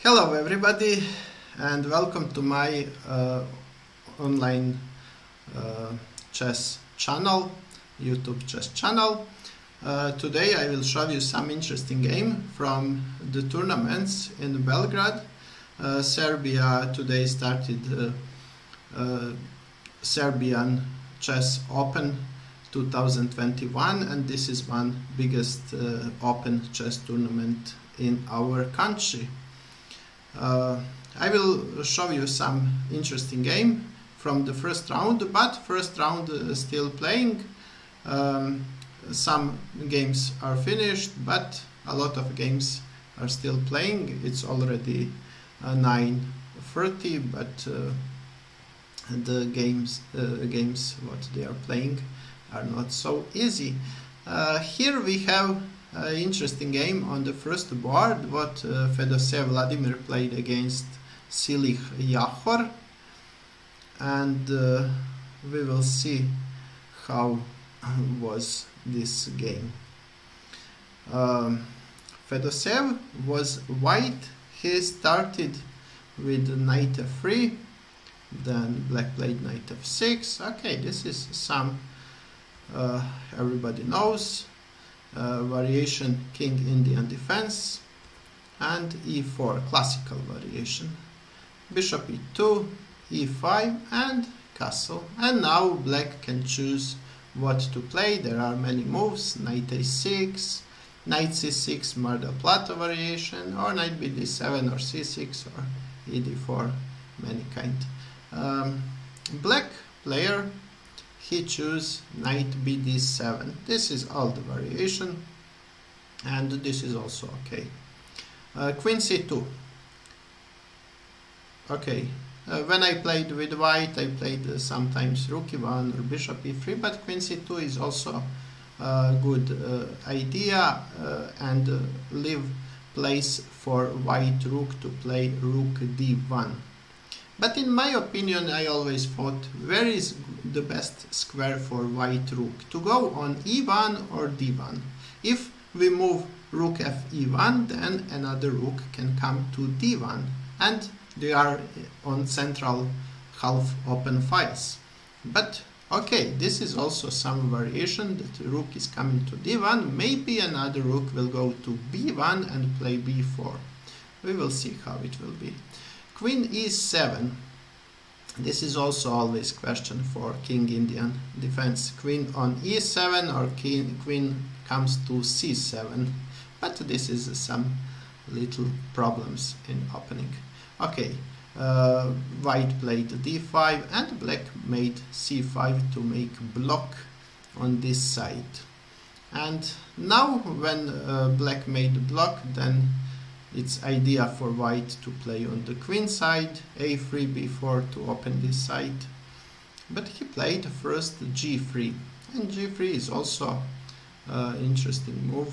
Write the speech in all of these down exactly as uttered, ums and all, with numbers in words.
Hello everybody and welcome to my uh, online uh, chess channel, YouTube chess channel. Uh, today I will show you some interesting game from the tournaments in Belgrade. Uh, Serbia today started uh, uh, Serbian Chess Open two thousand twenty-one, and this is one biggest uh, open chess tournament in our country. Uh, I will show you some interesting game from the first round, but first round uh, still playing. Um, some games are finished, but a lot of games are still playing. It's already uh, nine thirty, but uh, the games, uh, games what they are playing are not so easy. Uh, here we have Uh, interesting game on the first board, what uh, Fedoseev Vladimir played against Silich Jahor, and uh, we will see how was this game. Um, Fedoseev was white. He started with knight f three, then black played knight f six. Okay, this is some uh, everybody knows. Uh, variation King Indian defense, and e four classical variation, bishop e two, e five, and castle. And now black can choose what to play. There are many moves: knight a six, knight c six, Mar del Plata variation, or knight b d seven, or c six, or e d four, many kind. Um, black player, he choose knight b d seven. This is all the variation, and this is also okay. Uh, queen c two. Okay, uh, when I played with white, I played uh, sometimes rook e one or bishop e three, but queen c two is also a good uh, idea, uh, and uh, leave place for white rook to play rook d one. But in my opinion, I always thought, where is the best square for white rook? To go on e one or d one. If we move rook f e one, then another rook can come to d one, and they are on central half open files. But okay, this is also some variation that the rook is coming to d one. Maybe another rook will go to b one and play b four. We will see how it will be. Queen e seven. This is also always question for King Indian defense. Queen on e seven, or king, queen comes to c seven. But this is some little problems in opening. Okay, uh, white played d five, and black made c five to make block on this side. And now when uh, black made block, then it's idea for white to play on the queen side, a three, b four to open this side. But he played first g three, and g three is also uh, interesting move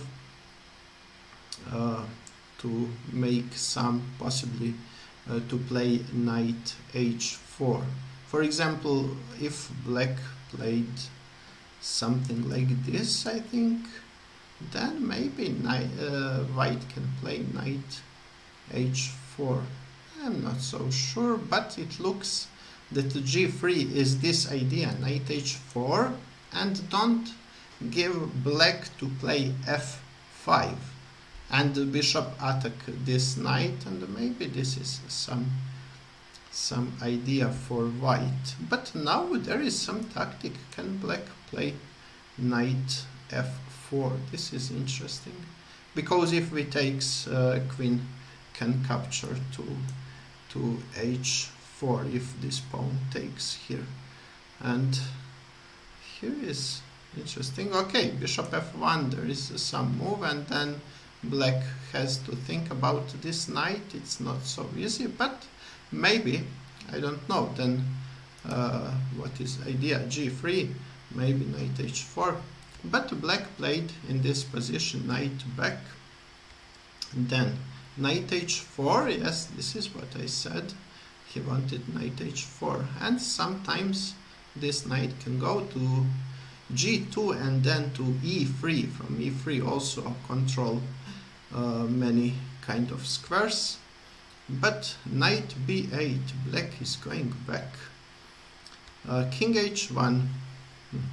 uh, to make some possibly uh, to play knight h four. For example, if black played something like this, I think, then maybe knight, uh, white can play knight h four. I'm not so sure, but it looks that g three is this idea, knight h four, and don't give black to play f five, and the bishop attack this knight, and maybe this is some some idea for white. But now there is some tactic. Can black play knight f four? This is interesting, because if we takes uh, queen can capture to to h four if this pawn takes here, and here is interesting. Okay, bishop f one, there is uh, some move, and then black has to think about this knight. It's not so easy, but maybe, I don't know, then uh, what is idea? g three, maybe knight h four. But black played in this position knight back, then knight h four. Yes, this is what I said. He wanted knight h four, and sometimes this knight can go to g two and then to e three. From e three also control uh, many kind of squares. but knight b eight, black is going back. Uh, king h one. Hmm.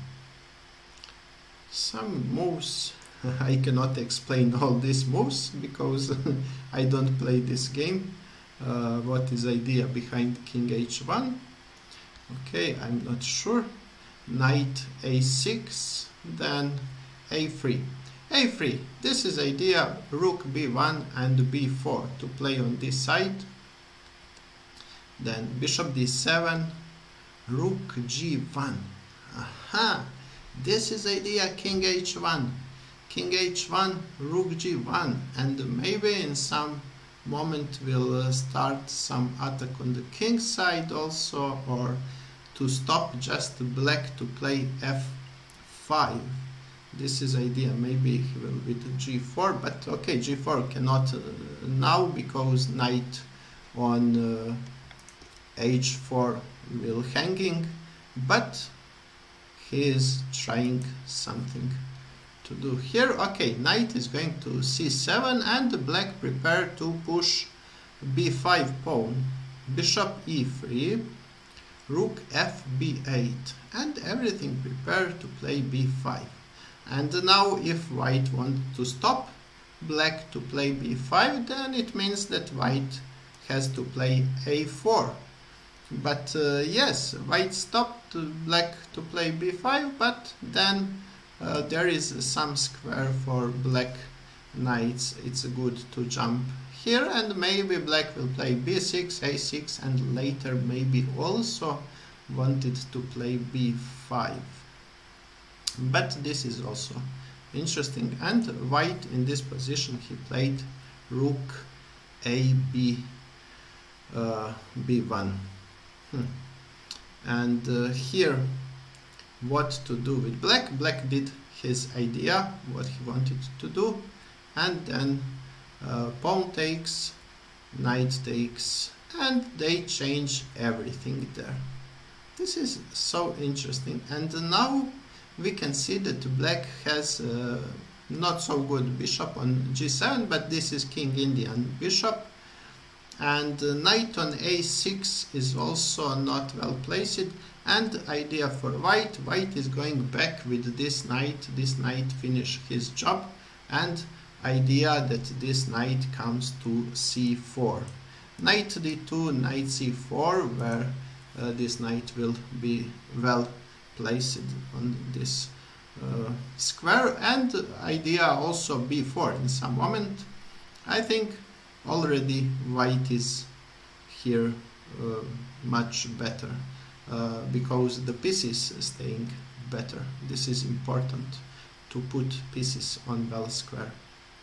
Some moves. I cannot explain all these moves because I don't play this game. Uh, what is the idea behind king h one? Okay, I'm not sure. Knight a six, then a three. a three, this is idea rook b one and b four to play on this side. Then bishop d seven, rook g one. Aha, this is idea king h one. King h one, rook g one, and maybe in some moment we'll uh, start some attack on the king side also, or to stop just black to play f five. This is idea, maybe he will with g four, but okay, g four cannot uh, now because knight on uh, h four will hanging, but he is trying something to do here. Okay, knight is going to c seven and black prepare to push b five pawn, bishop e three, rook f b eight, and everything prepared to play b five. And now if white wants to stop black to play b five, then it means that white has to play a four. But uh, yes, white stopped black to play b five, but then uh, there is some square for black knights. It's good to jump here, and maybe black will play b six, a six, and later maybe also wanted to play b five. But this is also interesting, and white in this position he played rook a b uh, b one. Hmm. And uh, here what to do with black. Black did his idea what he wanted to do, and then uh, pawn takes, knight takes, and they change everything there. This is so interesting, and now we can see that black has uh, not so good bishop on g seven, but this is king Indian bishop, and uh, knight on a six is also not well placed. And idea for white, white is going back with this knight, this knight finish his job, and idea that this knight comes to c four, knight d two, knight c four, where uh, this knight will be well placed on this uh, square, and idea also b four in some moment. I think already white is here uh, much better uh, because the pieces staying better. This is important to put pieces on well square.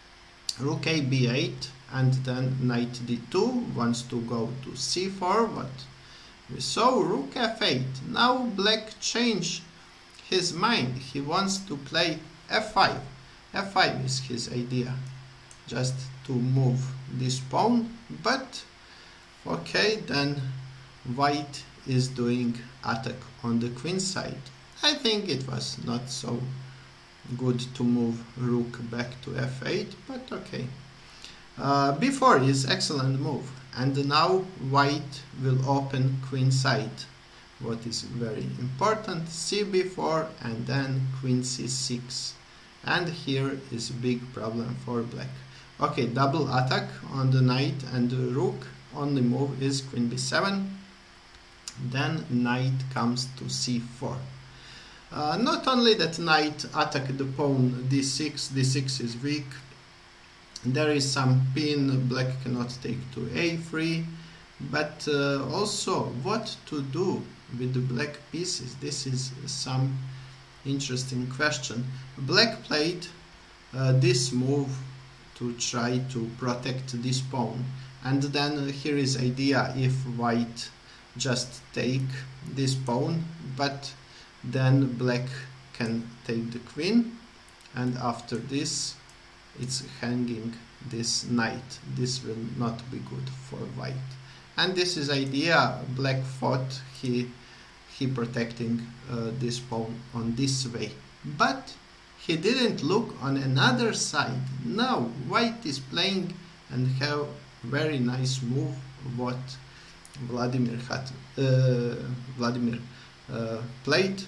Rook a b eight, and then knight d two wants to go to c four, what we saw, rook f eight. Now black change his mind, he wants to play f five. f five is his idea, just to move this pawn, but okay, then white is doing attack on the queen side. I think it was not so good to move rook back to f eight, but okay. Uh, b four is excellent move, and now white will open queen side, what is very important, c b four, and then queen c six, and here is big problem for black. Okay, double attack on the knight and the rook, only move is queen b seven, then knight comes to c four. Uh, not only that knight attack the pawn d six, d six is weak, there is some pin, black cannot take to a three, but uh, also what to do with the black pieces, this is some interesting question. Black played uh, this move to try to protect this pawn, and then here is idea if white just take this pawn, but then black can take the queen, and after this it's hanging this knight. This will not be good for white, and this is idea black thought he he protecting uh, this pawn on this way, but he didn't look on another side. Now white is playing and have very nice move what Vladimir had uh, Vladimir uh, played.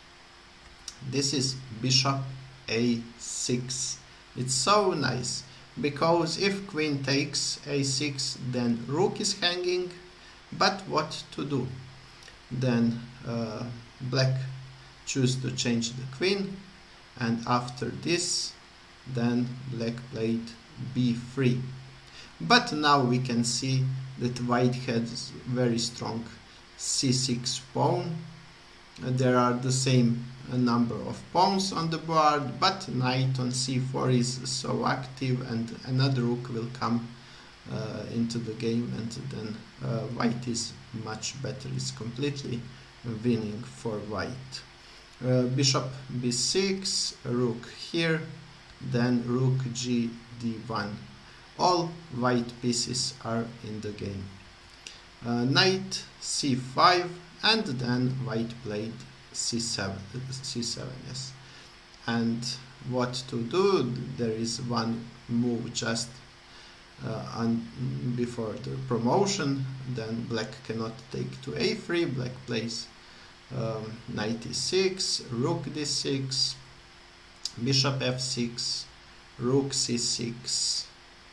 This is bishop a six. It's so nice because if queen takes a six, then rook is hanging. But what to do? Then uh, black choose to change the queen, and after this then black played b three. But now we can see that white has very strong c six pawn. Uh, there are the same uh, number of pawns on the board, but knight on c four is so active, and another rook will come uh, into the game, and then uh, white is much better, is completely winning for white. Uh, bishop b six, rook here, then rook g d one. All white pieces are in the game. Uh, knight c five, and then white played c seven, c seven, yes. And what to do? There is one move just uh, on, before the promotion. Then black cannot take to a three. Black plays um, knight e six, rook d six, bishop f six, rook c six,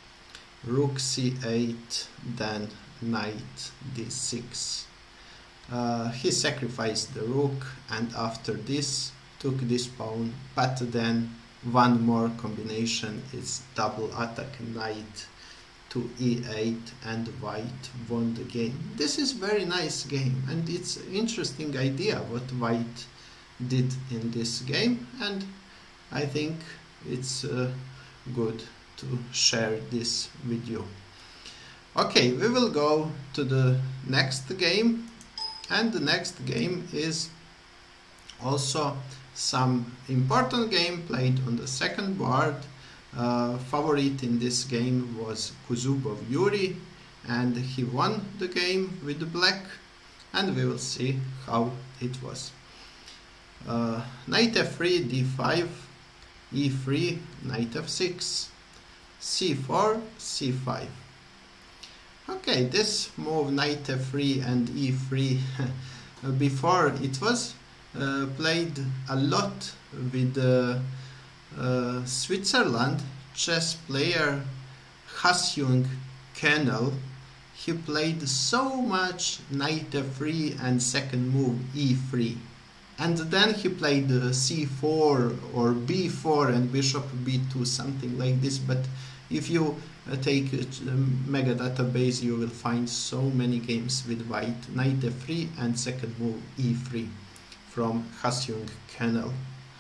rook c eight, then knight d six. Uh, he sacrificed the rook, and after this took this pawn, but then one more combination is double attack knight to e eight, and white won the game. This is very nice game, and it's interesting idea what white did in this game, and I think it's uh, good to share this with you. Okay, we will go to the next game, and the next game is also some important game played on the second board. Uh, favorite in this game was Kuzubov Yuri, and he won the game with the black, and we will see how it was. Uh, knight f three, d five, e three, knight f six, c four, c five. Okay, this move knight f three and e three before it was uh, played a lot with uh, uh, Switzerland chess player Hasyung Kennel. He played so much knight f three and second move e three, and then he played uh, c four or b four and bishop b two, something like this. But if you uh, take a um, mega database, you will find so many games with white knight f three and second move e three from Hasyung Kennel.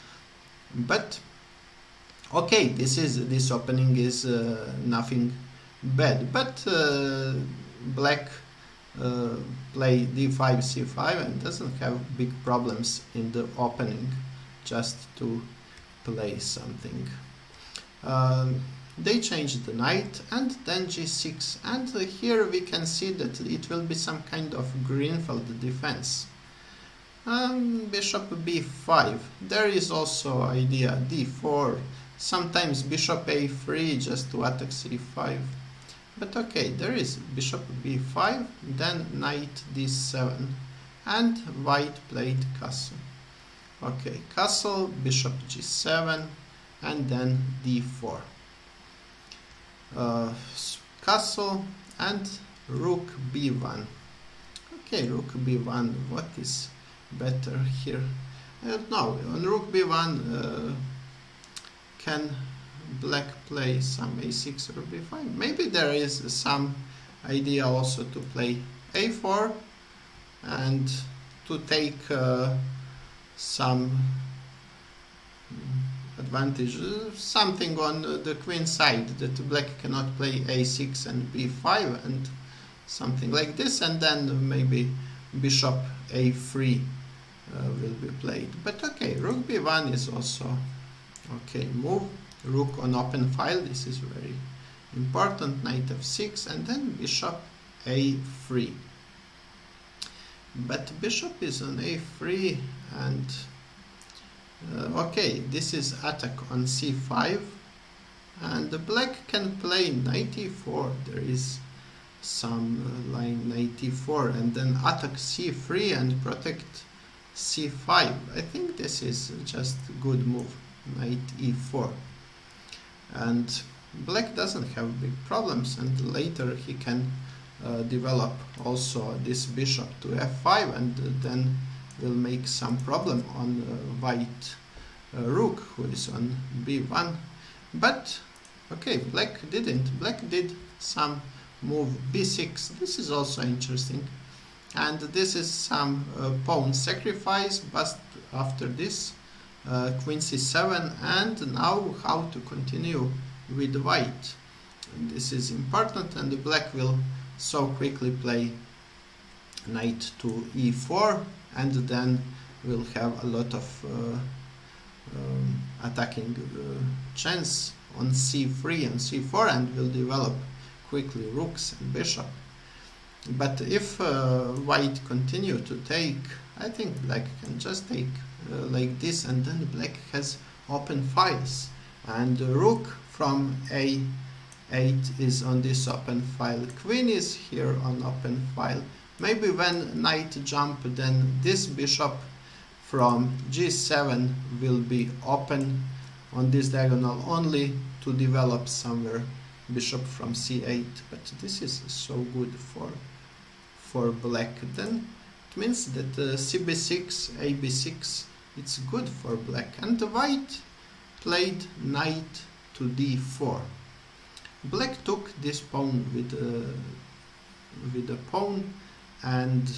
But okay, this is this opening is uh, nothing bad, but uh, black uh, play d five, c five, and doesn't have big problems in the opening, just to play something. Uh, they changed the knight, and then g six, and uh, here we can see that it will be some kind of Greenfeld defense. Um, bishop b five, there is also idea d four, sometimes bishop a three just to attack c five. But okay, there is bishop b five, then knight d seven, and white played castle. Okay, castle, bishop g seven, and then d four. Uh, castle and rook b one. Okay, rook b one, what is better here? I don't know. On rook b one, uh, can black play some a six or b five? Maybe there is some idea also to play a four and to take uh, some advantage, uh, something on uh, the queen side, that black cannot play a six and b five and something like this, and then maybe bishop a three uh, will be played. But okay, rook b one is also okay move. Rook on open file, this is very important. Knight f six, and then bishop a three. But bishop is on a three, and uh, okay, this is attack on c five, and the black can play knight e four. There is some uh, line knight e four and then attack c three and protect c five. I think this is just a good move, knight e four. And black doesn't have big problems, and later he can uh, develop also this bishop to f five, and uh, then will make some problem on uh, white uh, rook, who is on b one. But okay, black didn't. Black did some move b six. This is also interesting, and this is some uh, pawn sacrifice. But after this, uh, queen c seven, and now how to continue with white. And this is important, and the black will so quickly play knight to e four, and then will have a lot of uh, um, attacking uh, chance on c three and c four, and will develop quickly rooks and bishop. But if uh, white continue to take, I think black can just take uh, like this, and then black has open files, and the rook from a eight is on this open file, queen is here on open file. Maybe when knight jump, then this bishop from g seven will be open on this diagonal only to develop somewhere bishop from c eight. But this is so good for for black. Then it means that uh, c b six, a b six, it's good for black. And the white played knight to d four. Black took this pawn with a, with a pawn, and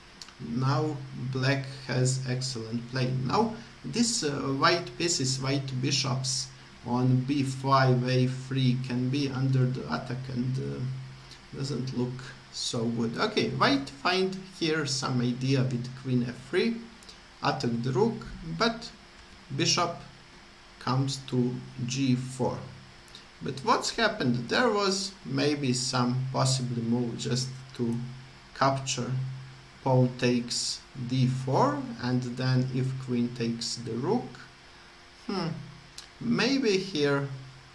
now black has excellent play. Now this uh, white pieces, white bishops on b five, a three can be under the attack, and uh, doesn't look so good. Okay, white find here some idea with queen f three, attack the rook, but bishop comes to g four. But what's happened? There was maybe some possible move just to capture. Pawn takes d four, and then if queen takes the rook, hmm, maybe here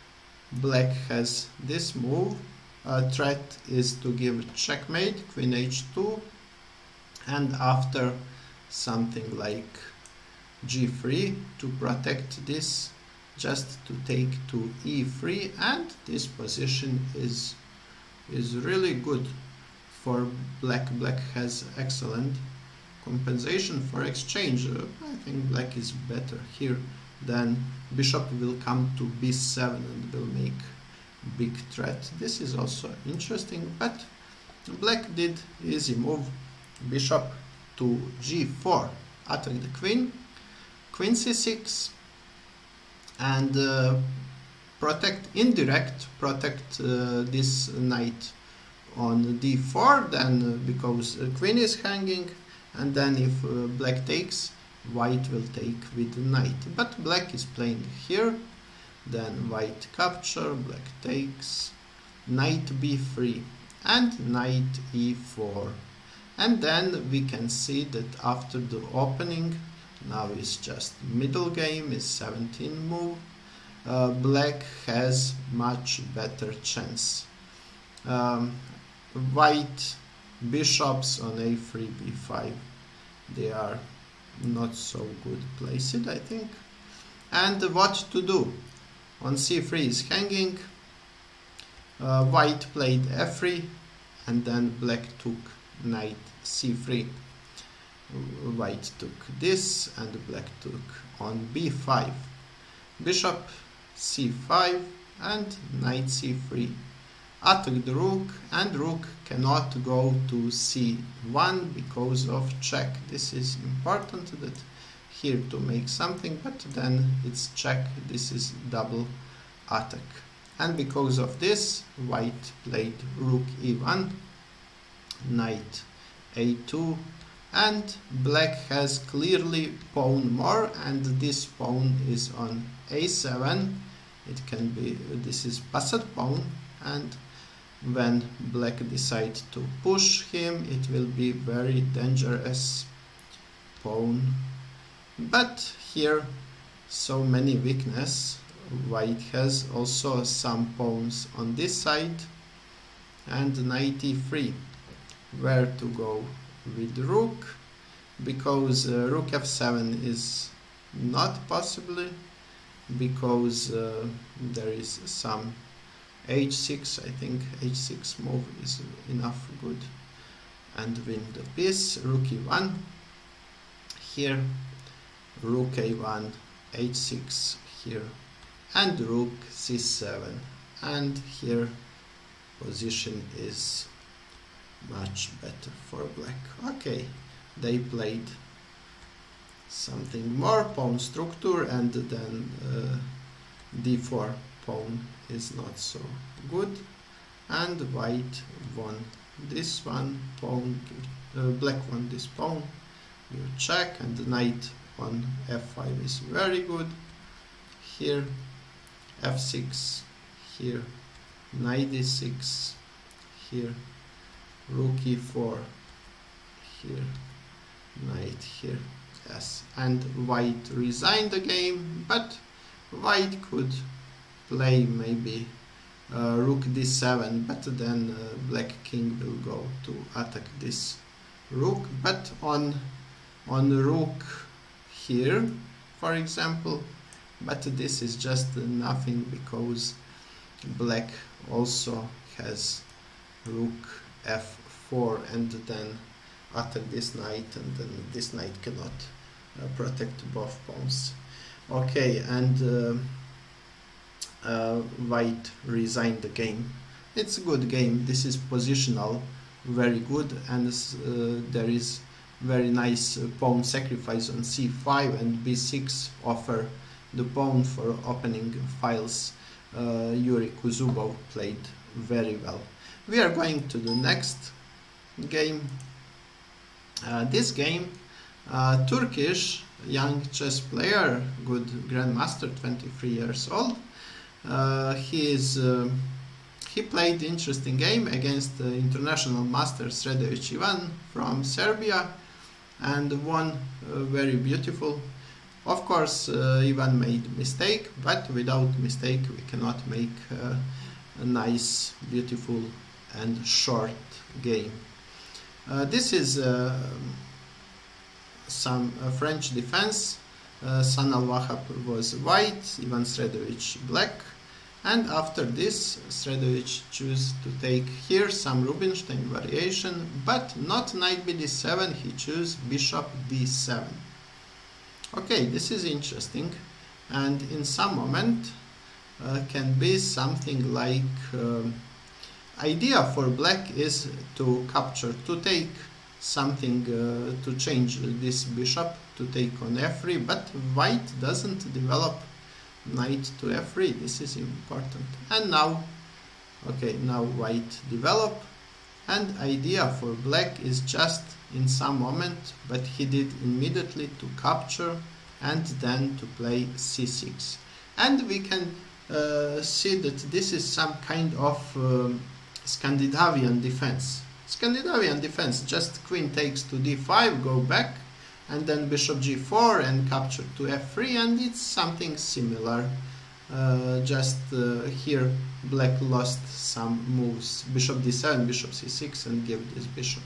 black has this move. Uh, threat is to give checkmate, queen h two, and after something like g three to protect this, just to take to e three, and this position is is really good for black. Black has excellent compensation for exchange. uh, I think black is better here. Then bishop will come to b seven and will make big threat. This is also interesting, but black did easy move, bishop to g four, attack the queen, queen c six, and uh, protect, indirect protect uh, this knight on d four, then uh, because uh, queen is hanging, and then if uh, black takes, white will take with the knight. But black is playing here, then white capture, black takes, knight b three, and knight e four. And then we can see that after the opening, now is just middle game, is seventeen move, uh, black has much better chance. Um, white bishops on a three, b five, they are not so good placed, I think. And what to do? On c three is hanging, uh, white played f three, and then black took knight c three. White took this, and black took on b five, bishop c five, and knight c three. Attack the rook, and rook cannot go to c one because of check. This is important, that here to make something, but then it's check. This is double attack, and because of this, white played rook e one, knight a two, and black has clearly pawn more, and this pawn is on a seven. It can be, this is passed pawn, and when black decides to push him, it will be very dangerous pawn. But here so many weakness. White has also some pawns on this side, and knight e three. Where to go with rook? Because uh, rook f seven is not possible, because uh, there is some h six. I think h six move is enough good and win the piece. Rook e one. Here rook a one, h six here, and rook c seven, and here position is much better for black. Okay, they played something more, pawn structure, and then uh, d four pawn is not so good, and white won this one, pawn, uh, black won this pawn, you check, and the knight on f five is very good. Here f six, here knight d six, here rook e four, here knight here. Yes, and white resigned the game, but white could play maybe uh, rook d seven, but then uh, black king will go to attack this rook. But on on rook here, for example, but this is just nothing, because black also has rook f four, and then attack this knight, and then this knight cannot uh, protect both pawns. Okay, and uh, uh, white resigned the game. It's a good game. This is positional, very good, and uh, there is very nice uh, pawn sacrifice on c five, and b six offer the pawn for opening files. uh, Yuri Kuzubov played very well. We are going to the next game. Uh, this game, uh, Turkish young chess player, good grandmaster, twenty-three years old. Uh, he is uh, he played interesting game against the international master Sredović Ivan from Serbia, and won uh, very beautiful. Of course, uh, Ivan made mistake, but without mistake we cannot make uh, a nice, beautiful and short game. Uh, this is uh, some uh, French defense. Uh, San Al-Wahab was white, Ivan Sredović black, and after this Sredović chose to take here some Rubinstein variation, but not knight b d seven, he chose bishop d seven. Okay, this is interesting, and in some moment uh, can be something like um, idea for black is to capture, to take something, uh, to change this bishop, to take on f three, but white doesn't develop knight to f three. This is important. And now, okay, now white develop, and idea for black is just in some moment, but he did immediately to capture and then to play c six. And we can uh, see that this is some kind of um, Scandinavian defense. Scandinavian defense, just queen takes to d five, go back, and then bishop g four and capture to f three, and it's something similar. Uh, just uh, here black lost some moves, bishop d seven, bishop c six, and give this bishop.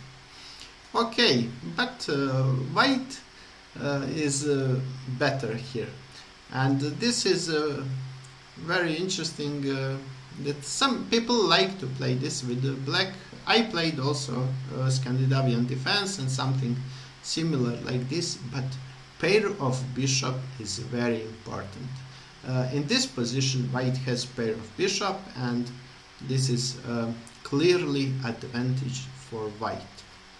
Okay, but uh, white uh, is uh, better here, and this is uh, very interesting. Uh, that some people like to play this with the black. I played also uh, Scandinavian defense and something similar like this, but pair of bishop is very important. Uh, in this position white has pair of bishop, and this is uh, clearly advantage for white.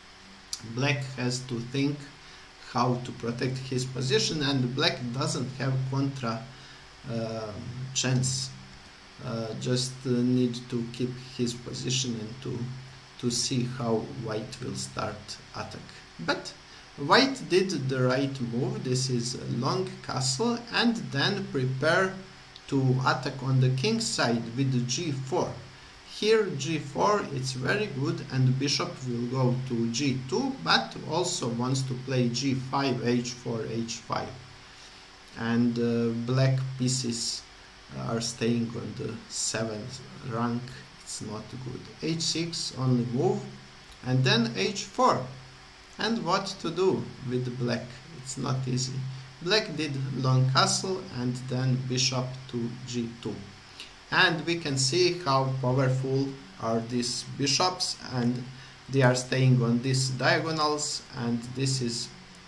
Black has to think how to protect his position, and black doesn't have contra uh, chance. Uh, just uh, need to keep his position and to to see how white will start attack. But white did the right move. This is a long castle, and then prepare to attack on the king side with g four. Here g four, it's very good, and bishop will go to g two, but also wants to play g five, h four, h five, and uh, black pieces are staying on the seventh rank. It's it's not good. h six, only move, and then h four. And what to do with black? It's not easy. Black did long castle and then bishop to g two. And we can see how powerful are these bishops, and they are staying on these diagonals, and this is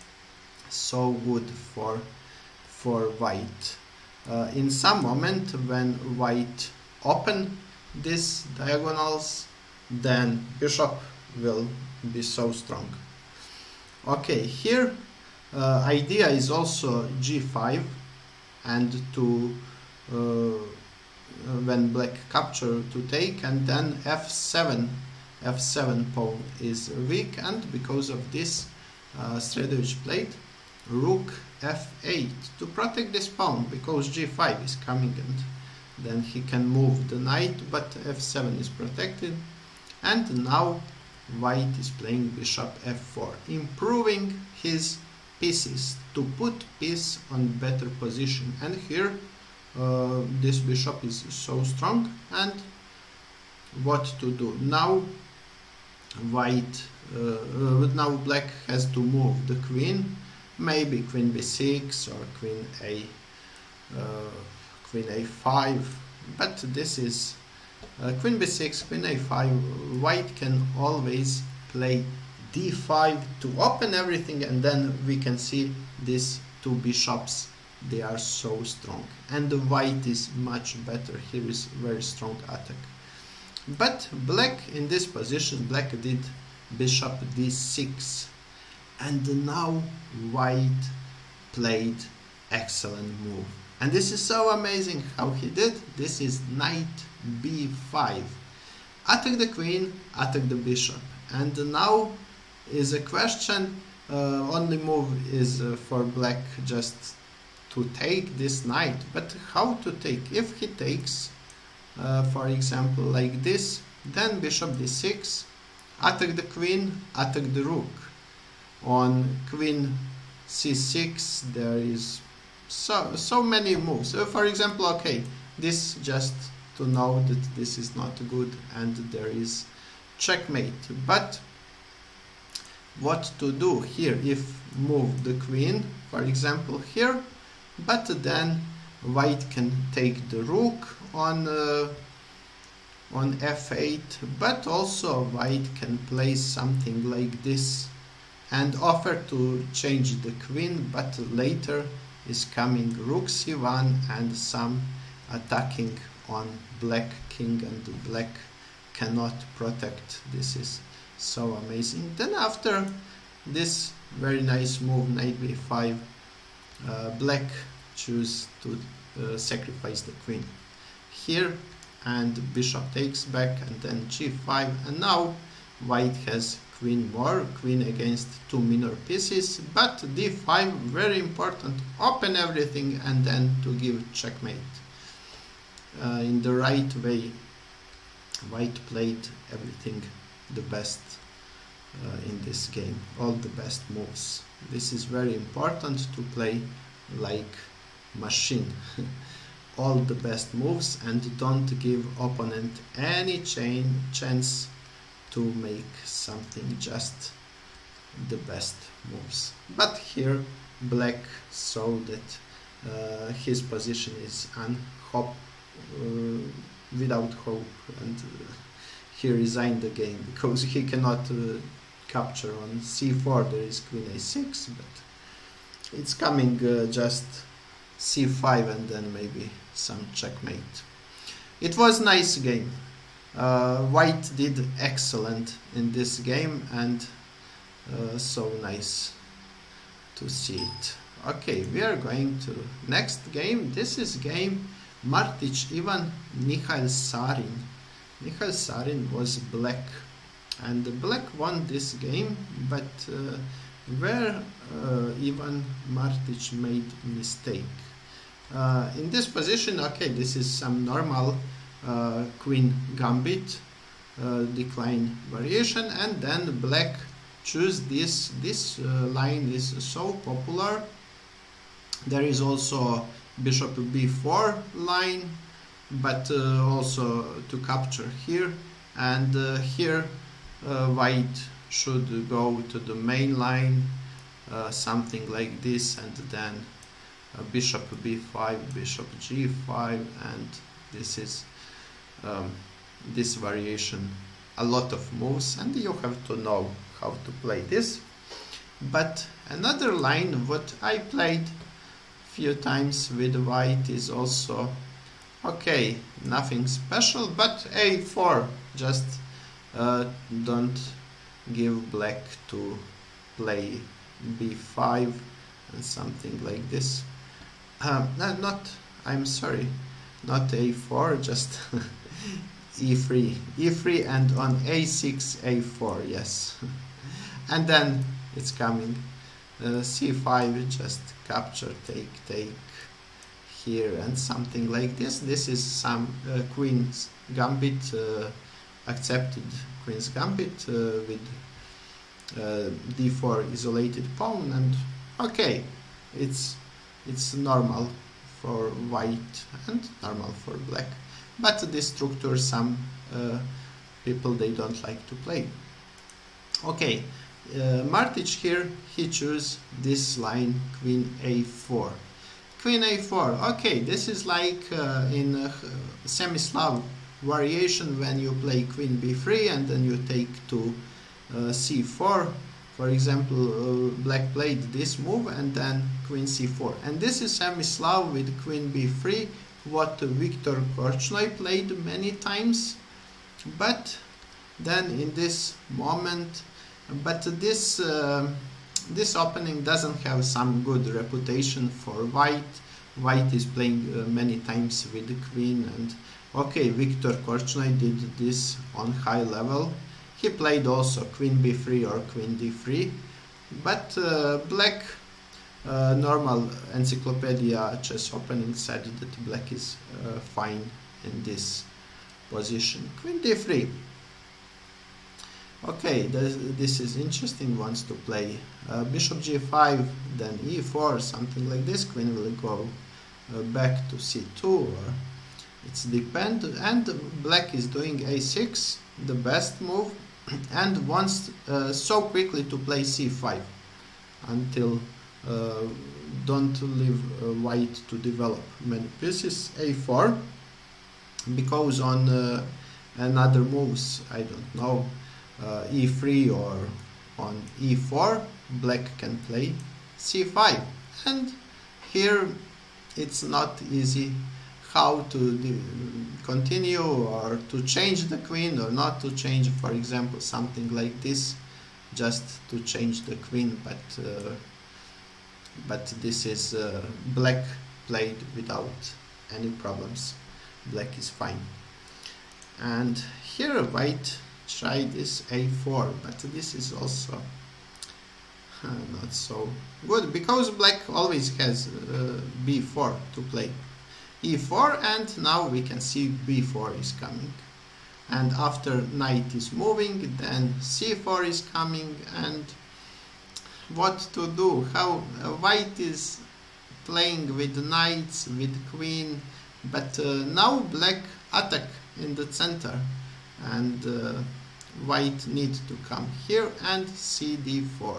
so good for, for white. Uh, in some moment when white open these diagonals, then bishop will be so strong. Okay, here uh, idea is also g five, and to uh, when black capture to take, and then f seven. f seven pawn is weak, and because of this uh, Sredović played rook f eight to protect this pawn, because g five is coming and then he can move the knight, but f seven is protected. And now white is playing bishop f four, improving his pieces to put piece on better position. And here uh, this bishop is so strong. And what to do now? White uh, now black has to move the queen, maybe queen b six or queen a uh, queen a five, but this is uh, queen b six, queen a five. White can always play d five to open everything, and then we can see these two bishops, they are so strong, and the white is much better. Here is very strong attack. But black in this position, black did bishop d six, and now white played excellent move. And this is so amazing how he did. This is knight b five. Attack the queen, attack the bishop. And now is a question, uh, only move is uh, for black just to take this knight. But how to take? If he takes, Uh, for example, like this, then bishop d six, attack the queen, attack the rook. On queen c six there is so so many moves. So for example, okay, this just to know that this is not good and there is checkmate. But what to do here? If move the queen, for example, here, but then white can take the rook on uh, on f eight, but also white can play something like this and offer to change the queen, but later is coming rook c one and some attacking on black king, and black cannot protect. This is so amazing. Then after this very nice move, knight b five, uh, black choose to uh, sacrifice the queen here, and bishop takes back, and then g five, and now white has queen more, queen against two minor pieces, but d five, very important, open everything and then to give checkmate. Uh, in the right way, white played everything the best uh, in this game, all the best moves. This is very important to play like machine. All the best moves, and don't give opponent any chain chance to make something, just the best moves. But here black saw that uh, his position is unhope, uh, without hope, and uh, he resigned the game because he cannot uh, capture on c four. There is queen a six, but it's coming uh, just c five and then maybe some checkmate. It was nice game. Uh, white did excellent in this game, and uh, so nice to see it. Okay, we are going to next game. This is game Martic Ivan, Mihail Sarin. Mihail Sarin was black, and black won this game, but uh, where uh, Ivan Martic made mistake. Uh, in this position, okay, this is some normal uh, queen gambit, uh, decline variation, and then black choose this. This uh, line is so popular. There is also bishop b four line, but uh, also to capture here, and uh, here uh, white should go to the main line, uh, something like this, and then uh, bishop b five, bishop g five, and this is um, this variation, a lot of moves, and you have to know how to play this. But another line what I played few times with white is also okay, nothing special, but a four, just uh, don't give black to play b five and something like this. Um, no, not, I'm sorry, not a four, just e three, e three, and on a six, a four, yes. And then it's coming uh, c five, just capture, take, take here, and something like this. This is some uh, queen's gambit, uh, accepted queen's gambit uh, with uh, d four isolated pawn, and okay, it's it's normal for white and normal for black, but this structure some uh, people they don't like to play. Okay, uh, Martic here, he choose this line, queen a four. Queen a four, okay, this is like uh, in uh, semi-Slav variation when you play queen b three and then you take to uh, c four. For example, uh, black played this move and then queen c four. And this is semi-Slav with queen b three, what Viktor Korchnoi played many times. But then in this moment, but this uh, this opening doesn't have some good reputation for white. White is playing uh, many times with the queen, and okay, Viktor Korchnoi did this on high level. He played also queen b three or queen d three, but uh, black uh, normal encyclopedia chess opening said that black is uh, fine in this position. Queen d three. Okay, this, this is interesting ones to play. Uh, bishop g five, then e four, something like this. Queen will go uh, back to c two, or it's depend. And black is doing a six, the best move, and wants uh, so quickly to play c five until uh, don't leave uh, white to develop many pieces. a four, because on uh, another moves, I don't know, uh, e three or on e four, black can play c five, and here it's not easy how to continue or to change the queen or not to change. For example, something like this, just to change the queen, but uh, but this is uh, black played without any problems. Black is fine. And here white tried this a four, but this is also uh, not so good, because black always has uh, b four to play. e four, and now we can see b four is coming, and after knight is moving, then c four is coming, and what to do? How uh, white is playing with knights, with queen, but uh, now black attack in the center, and uh, white needs to come here and c d four.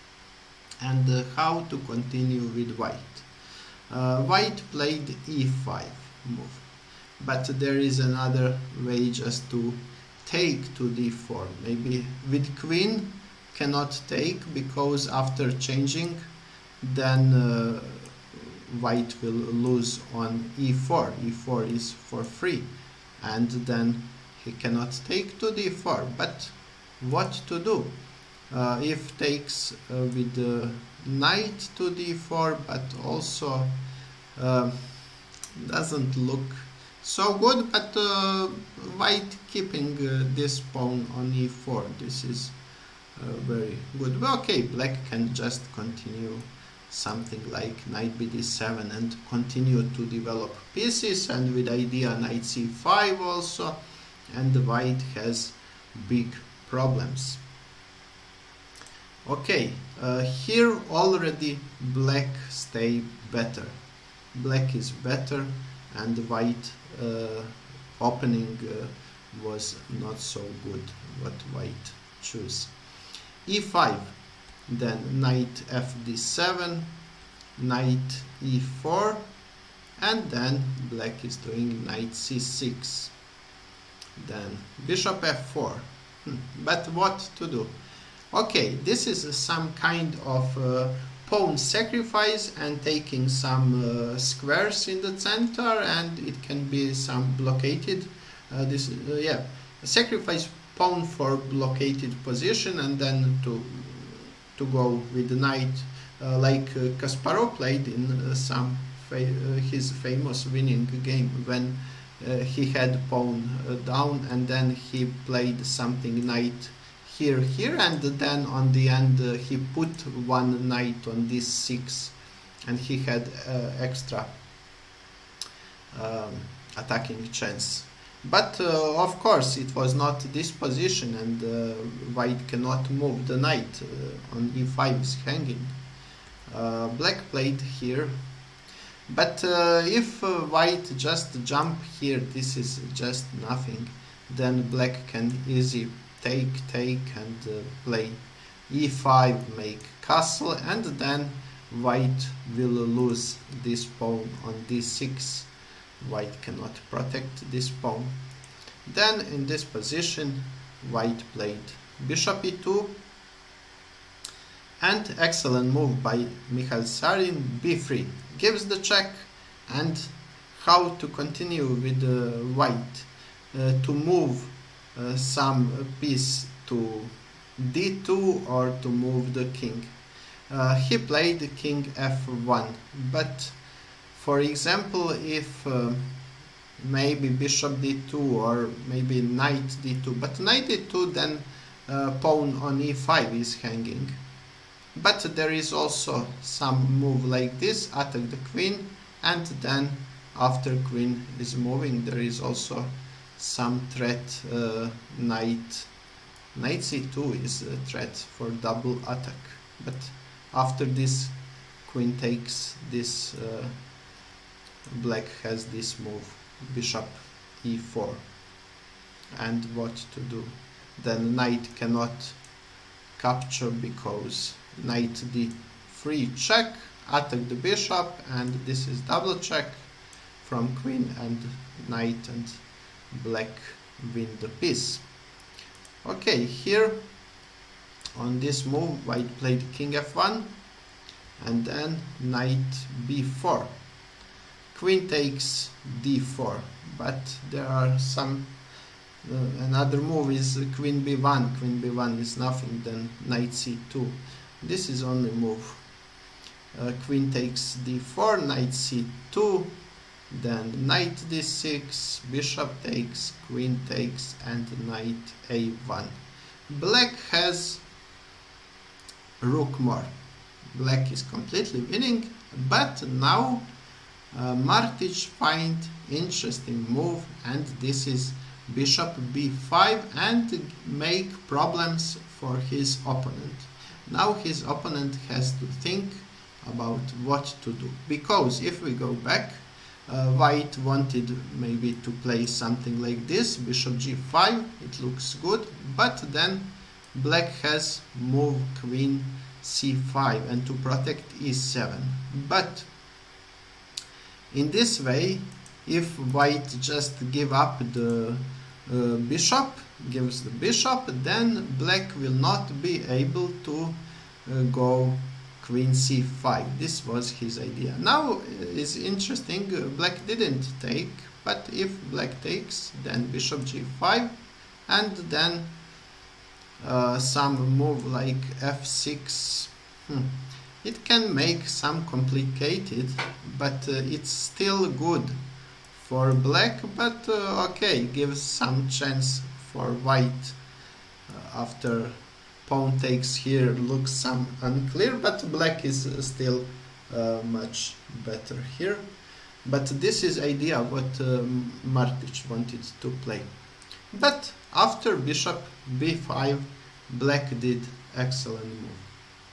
And uh, how to continue with white? Uh, white played e five move, but there is another way, just to take to d four. Maybe with queen cannot take, because after changing, then uh, white will lose on e four. e four is for free, and then he cannot take to d four. But what to do? Uh, if takes uh, with the knight to d four, but also uh, doesn't look so good, but uh, white keeping uh, this pawn on e four, this is uh, very good. Well, okay, black can just continue something like knight b d seven and continue to develop pieces, and with idea knight c five also, and the white has big problems. Okay, uh, here already black stay better. Black is better, and white uh, opening uh, was not so good what white choose. e five, then knight f d seven, knight e four, and then black is doing knight c six, then bishop f four. Hmm. But what to do? Okay, this is some kind of uh, pawn sacrifice and taking some uh, squares in the center, and it can be some blockaded. Uh, this uh, yeah, sacrifice pawn for blockaded position, and then to to go with the knight, uh, like uh, Kasparov played in uh, some fa uh, his famous winning game when uh, he had pawn uh, down, and then he played something knight here here, and then on the end uh, he put one knight on d six, and he had uh, extra um, attacking chance. But uh, of course it was not this position, and uh, white cannot move the knight uh, on e five is hanging. Uh, black played here, but uh, if uh, white just jump here, this is just nothing, then black can easy take take and uh, play e five, make castle, and then white will lose this pawn on d six. White cannot protect this pawn. Then in this position white played bishop e two, and excellent move by Mikhail Sarin, b three, gives the check. And how to continue with uh, white uh, to move uh, some piece to d two or to move the king. Uh, he played king f one, but for example, if uh, maybe bishop d two or maybe knight d two, but knight d two, then uh, pawn on e five is hanging. But there is also some move like this, attack the queen, and then after queen is moving there is also some threat, uh, knight knight c two is a threat for double attack. But after this queen takes this, uh, black has this move, bishop e four. And what to do? Then knight cannot capture because knight d three check, attack the bishop, and this is double check from queen and knight, and black win the piece. Okay, here on this move white played king f one, and then knight b four. Queen takes d four, but there are some uh, another move is queen b one. Queen b one is nothing, then knight c two. This is only move. Uh, queen takes d four, knight c two, then knight d six, bishop takes, queen takes, and knight a one. Black has rook more. Black is completely winning, but now uh, Martic find interesting move, and this is bishop b five, and make problems for his opponent. Now his opponent has to think about what to do, because if we go back, uh, white wanted maybe to play something like this, bishop g five, it looks good, but then black has move queen c five and to protect e seven. But in this way, if white just give up the uh, bishop, gives the bishop, then black will not be able to uh, go queen c five. This was his idea. Now is interesting, uh, black didn't take, but if black takes, then bishop g five, and then uh, some move like f six. Hmm. It can make some complicated, but uh, it's still good for black, but uh, okay, gives some chance for white. Uh, after pawn takes here, looks some unclear, but black is uh, still uh, much better here. But this is idea what um, Martic wanted to play. But after bishop b five, black did excellent move.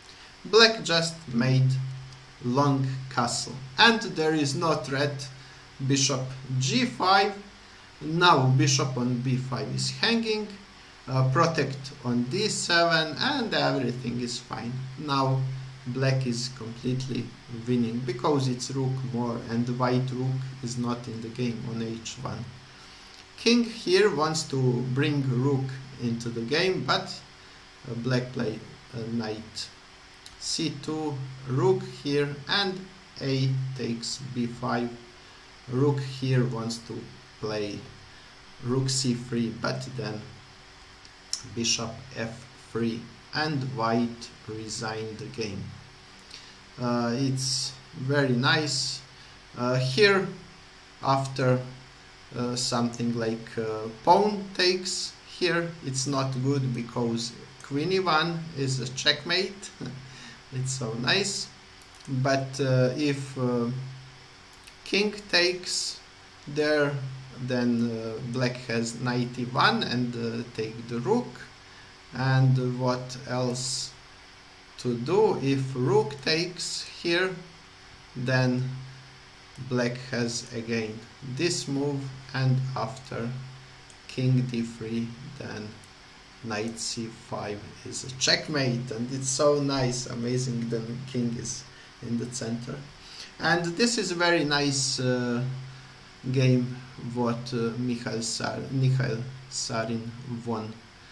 Black just made long castle, and there is no threat bishop g five. Now bishop on b five is hanging, uh, protect on d seven, and everything is fine. Now black is completely winning because it's rook more and white rook is not in the game on h one. King here wants to bring rook into the game, but uh, black played uh, knight c two, rook here, and a takes b five. Rook here wants to play rook c three, but then bishop f three, and white resigned the game. Uh, it's very nice. Uh, here, after uh, something like uh, pawn takes, here it's not good because queen e one is a checkmate. It's so nice. But uh, if uh, king takes there, then uh, black has knight e one and uh, take the rook. And uh, what else to do? If rook takes here, then black has again this move, and after king d three, then knight c five is a checkmate, and it's so nice, amazing. Then king is in the center, and this is a very nice uh, game what uh, Mikhail Sar Mikhail Sarin won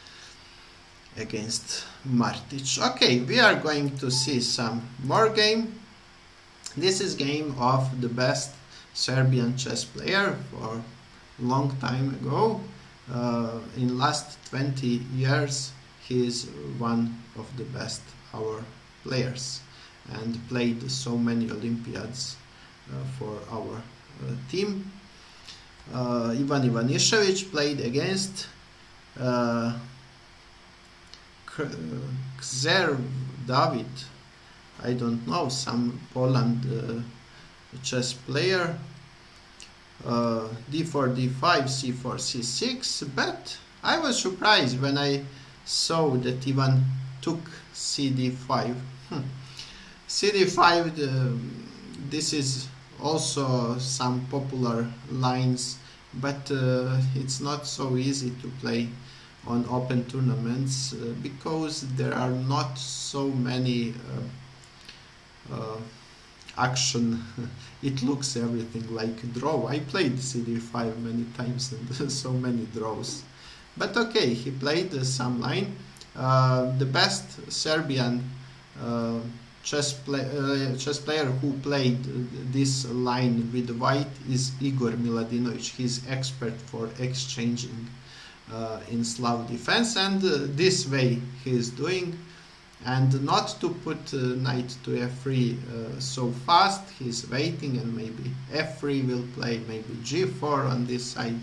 against Martic. Okay, we are going to see some more game. This is game of the best Serbian chess player for long time ago. Uh, in last twenty years he is one of the best our players and played so many Olympiads uh, for our uh, team. Uh, Ivan Ivanišević played against uh, Kzer David, I don't know, some Poland uh, chess player. Uh, d four, d five, c four, c six, but I was surprised when I saw that Ivan took c d five. Hmm. c d five, uh, this is also some popular lines, but uh, it's not so easy to play on open tournaments uh, because there are not so many uh, uh, action. It looks everything like a draw. I played c d five many times and so many draws, but okay, he played uh, some line. Uh, the best Serbian uh, chess, play, uh, chess player who played this line with white is Igor Miladinovic. He's expert for exchanging uh, in Slav defense, and uh, this way he is doing. And not to put uh, knight to f three uh, so fast, he's waiting, and maybe f three will play, maybe g four on this side.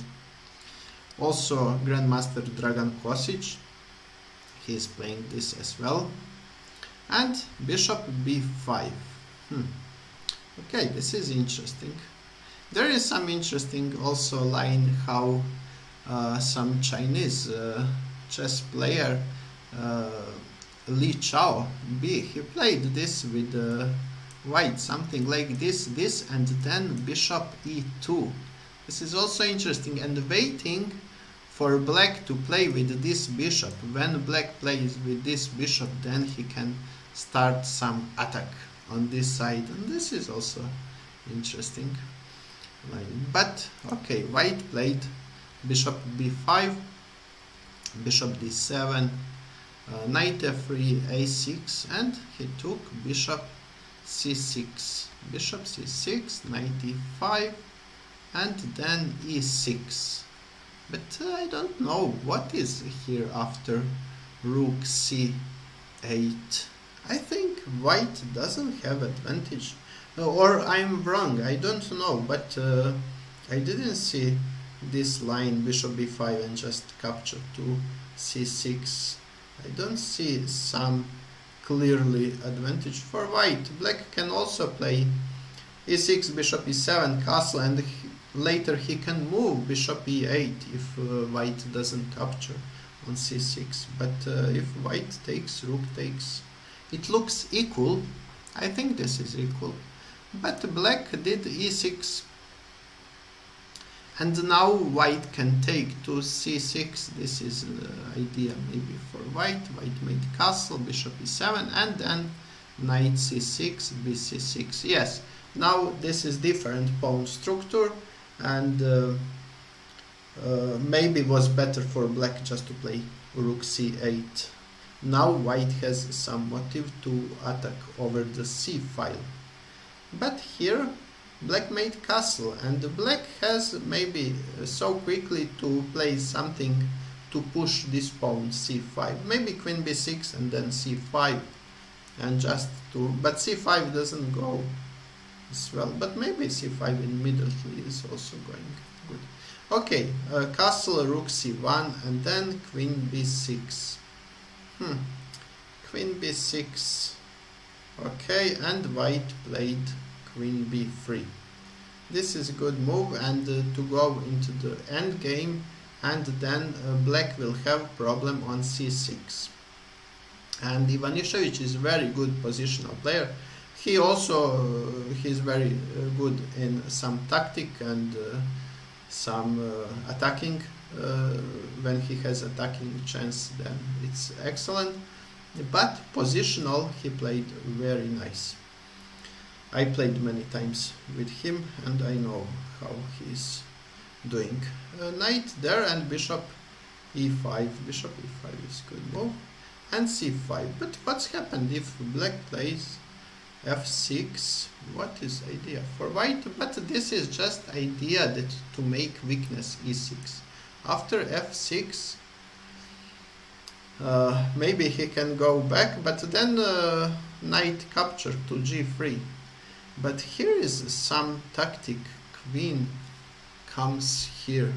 Also Grandmaster Dragan Kosic, he's playing this as well. And bishop b five. Hmm. Okay, this is interesting. There is some interesting also line how uh, some Chinese uh, chess player uh, Li Chao B, he played this with uh, white, something like this, this, and then bishop e two. This is also interesting, and waiting for black to play with this bishop. When black plays with this bishop, then he can start some attack on this side, and this is also interesting line. But okay, white played bishop b five, bishop d seven, uh, knight f three, a six, and he took bishop c six, bishop c six, knight e five, and then e six. But uh, I don't know what is here after rook c eight. I think white doesn't have advantage, or I'm wrong, I don't know, but uh, I didn't see this line bishop b five and just capture to c six. I don't see some clearly advantage for white. Black can also play e six, bishop e seven, castle, and he, later he can move bishop e eight if uh, white doesn't capture on c six. But uh, if white takes, rook takes, it looks equal. I think this is equal. But black did e six, And now white can take to c six. This is the idea maybe for white. White made castle, bishop e seven, and then knight c six, b c six. Yes, now this is different pawn structure, and uh, uh, maybe was better for black just to play rook c eight. Now white has some motive to attack over the c file. But here black made castle, and black has maybe so quickly to play something to push this pawn c five. Maybe queen b six and then c five, and just to, but c five doesn't go as well, but maybe c five immediately is also going good. Okay, uh, castle, rook c one, and then queen b six. Hmm. Queen b six. Okay, and white played queen b three. This is a good move, and uh, to go into the end game, and then uh, black will have problem on c six. And Ivanišević is a very good positional player. He also uh, he's very uh, good in some tactic and uh, some uh, attacking. Uh, when he has attacking chance, then it's excellent. But positional, he played very nice. I played many times with him, and I know how he's doing. Uh, knight there, and bishop e five. Bishop e five is good move, and c five. But what's happened if black plays f six? What is idea for white? But this is just idea that to make weakness e six. After f six, uh, maybe he can go back, but then uh, knight capture to g three. But here is some tactic. Queen comes here,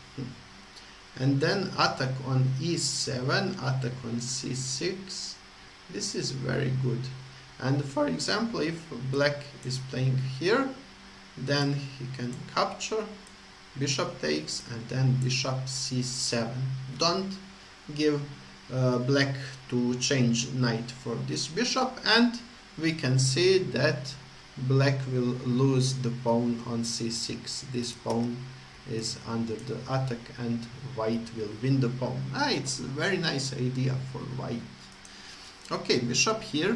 and then attack on e seven, attack on c six. This is very good. And for example, if black is playing here, then he can capture, bishop takes, and then bishop c seven. Don't give uh, black to change knight for this bishop, and we can see that black will lose the pawn on c six. This pawn is under the attack, and white will win the pawn. Ah, it's a very nice idea for white. Okay, bishop here,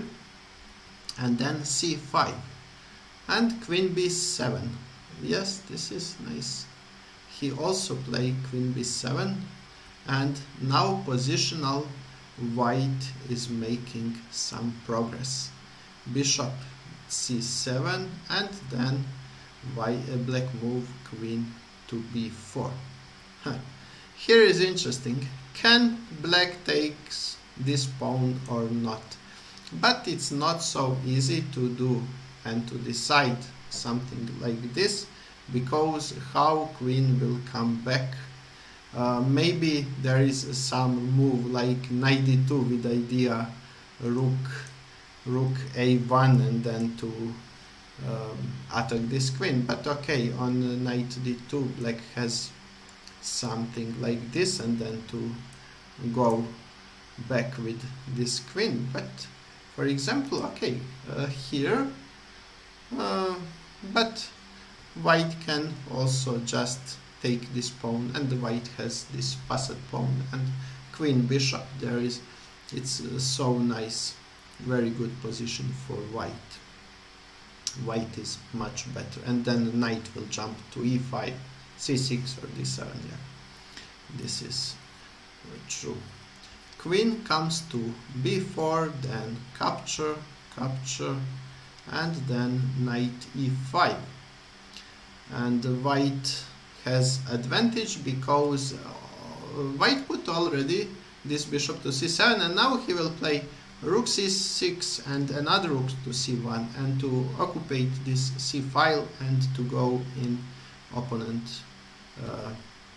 and then c five, and queen b seven. Yes, this is nice. He also played queen b seven, and now positional white is making some progress. Bishop c seven, and then white, uh, black move queen to b four. Huh. Here is interesting. Can black takes this pawn or not? But it's not so easy to do and to decide something like this, because how queen will come back. Uh, maybe there is some move like knight d two with idea rook rook a one, and then to um, attack this queen. But okay, on uh, knight d two black has something like this, and then to go back with this queen. But for example, okay, uh, here, uh, but white can also just take this pawn, and the white has this passed pawn, and queen bishop. There is, it's uh, so nice, very good position for white. White is much better, and then the knight will jump to e five, c six, or d seven. Yeah, this is uh, true. Queen comes to b four, then capture, capture, and then knight e five. And the white has advantage because uh, white put already this bishop to c seven, and now he will play rook c six and another rook to c one, and to occupy this c file and to go in opponent uh,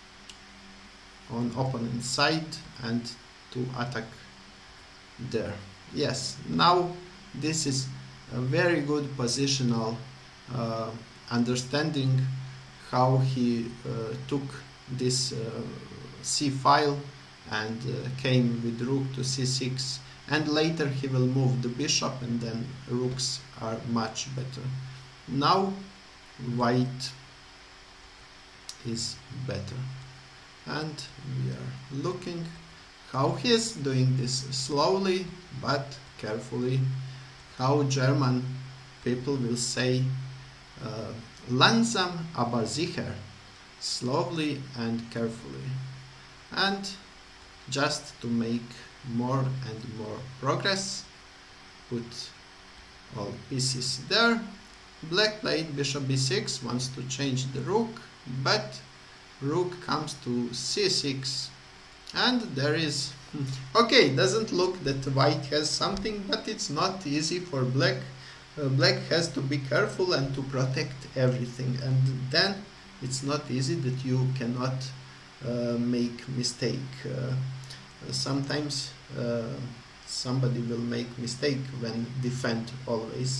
on opponent side and to attack there. Yes, now this is a very good positional uh, understanding how he uh, took this uh, c file and uh, came with rook to c six, and later he will move the bishop, and then rooks are much better. Now white is better. And we are looking how he is doing this slowly but carefully, how German people will say uh, langsam aber sicher, slowly and carefully. And just to make more and more progress, put all pieces there. Black played bishop b six, wants to change the rook, but rook comes to c six, and there is okay, doesn't look that white has something, but it's not easy for black. Uh, black has to be careful and to protect everything, and then it's not easy that you cannot uh, make mistake. Uh, sometimes uh, somebody will make mistake when defend always.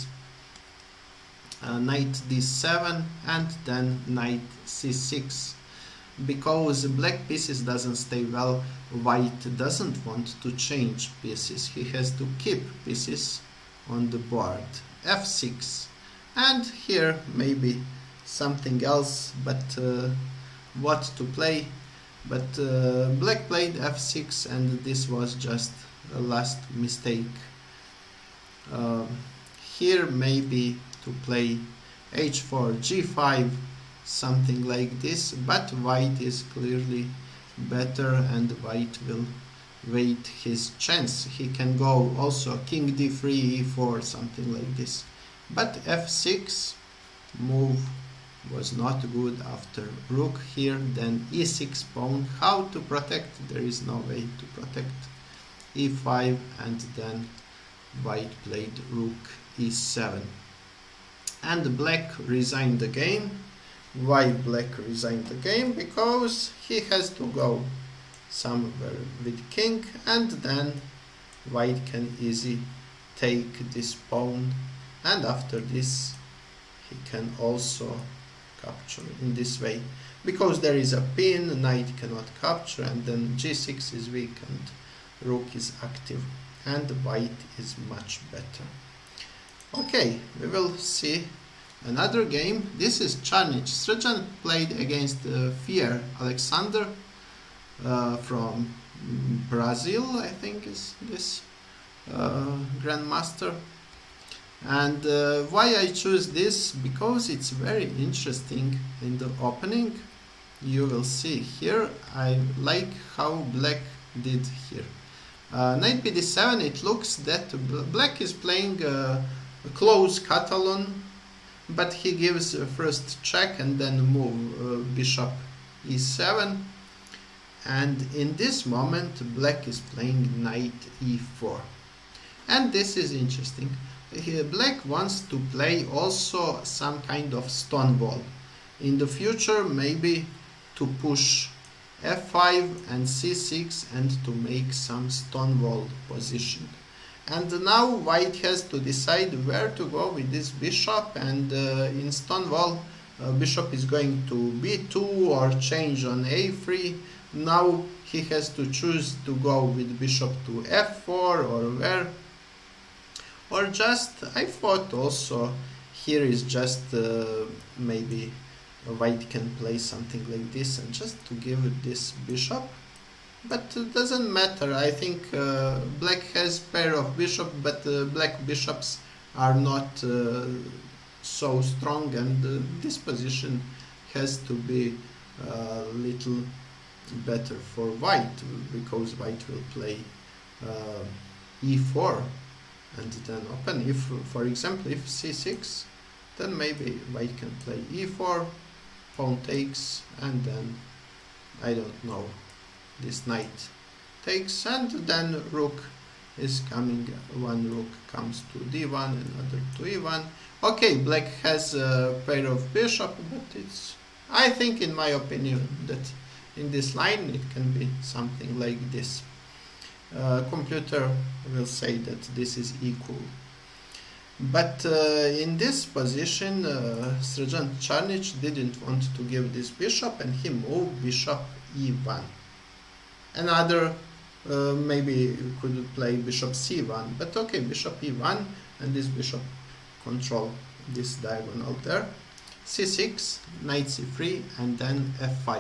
Uh, knight d seven and then knight c six. Because black pieces doesn't stay well, white doesn't want to change pieces. He has to keep pieces on the board. f six. And here maybe something else, but uh, what to play. But uh, black played f six, and this was just a last mistake. Uh, here maybe to play h four, g five, something like this, but white is clearly better and white will wait his chance. He can go also king d three, e four, something like this. But f six move was not good after rook here, then e six pawn. How to protect? There is no way to protect. e five, and then white played rook e seven. And black resigned the game. Why black resigned the game? Because he has to go somewhere with king, and then white can easily take this pawn, and after this he can also capture in this way, because there is a pin, knight cannot capture, and then g six is weak and rook is active, and white is much better. Okay, we will see another game. This is Čarnić. Srdjan played against uh, Fier Alexander uh, from Brazil, I think is this uh, grandmaster. And uh, why I choose this? Because it's very interesting in the opening. You will see here. I like how black did here. Uh, knight b d seven. It looks that black is playing uh, a close Catalan, but he gives a first check and then move uh, bishop e seven, and in this moment black is playing knight e four, and this is interesting. Here, black wants to play also some kind of stone wall in the future, maybe to push f five and c six and to make some stone wall position. And now white has to decide where to go with this bishop, and uh, in Stonewall uh, bishop is going to b two or change on a three. Now he has to choose to go with bishop to f four or where. Or just, I thought also here is just uh, maybe white can play something like this and just to give it this bishop. But it doesn't matter. I think uh, black has pair of bishop, but uh, black bishops are not uh, so strong, and uh, this position has to be a little better for white, because white will play uh, e four and then open. If, for example, if c six, then maybe white can play e four, pawn takes, and then I don't know. This knight takes, and then rook is coming. One rook comes to d one, another to e one. Okay, black has a pair of bishop, but it's, I think in my opinion, that in this line it can be something like this. Uh, computer will say that this is equal. But uh, in this position, uh, Srdjan Čarnić didn't want to give this bishop, and he moved bishop e one. Another uh, maybe could play bishop c one, but okay, bishop e one, and this bishop control this diagonal there. c six, knight c three, and then f five.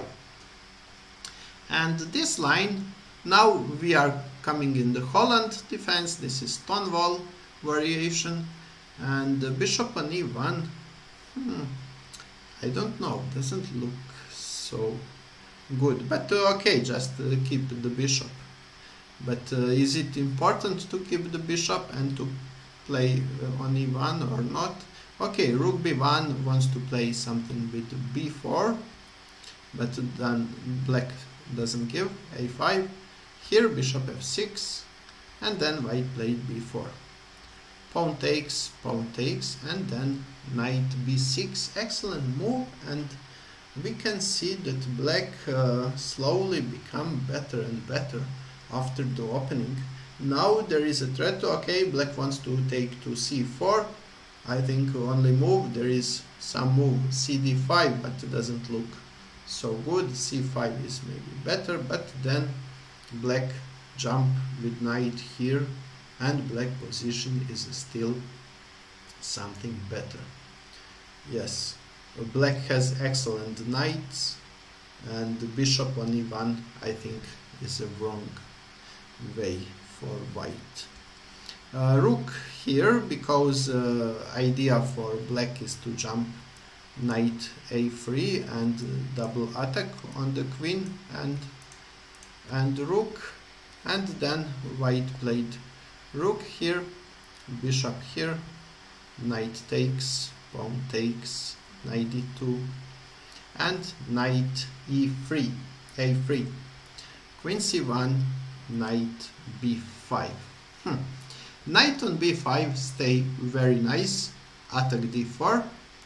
And this line, now we are coming in the Holland defense. This is Stonewall variation, and the bishop on e one, hmm, I don't know, doesn't look so good, but uh, okay, just uh, keep the bishop. But uh, is it important to keep the bishop and to play uh, on e one or not? Okay, rook b one wants to play something with b four, but then black doesn't give. a five, here bishop f six, and then white played b four. Pawn takes, pawn takes, and then knight b six. Excellent move, and we can see that black uh, slowly become better and better after the opening. Now there is a threat to, okay, black wants to take to c four. I think only move, there is some move c d five, but it doesn't look so good. c five is maybe better, but then black jump with knight here, and black position is still something better. Yes, black has excellent knights, and the bishop on e one, I think, is a wrong way for white. Uh, rook here, because uh, idea for black is to jump knight a three and uh, double attack on the queen and and rook, and then white played rook here, bishop here, knight takes, pawn takes, knight d two, and knight e three, a three, queen c one, knight b five. Hmm. Knight on b five stay very nice, attack d four,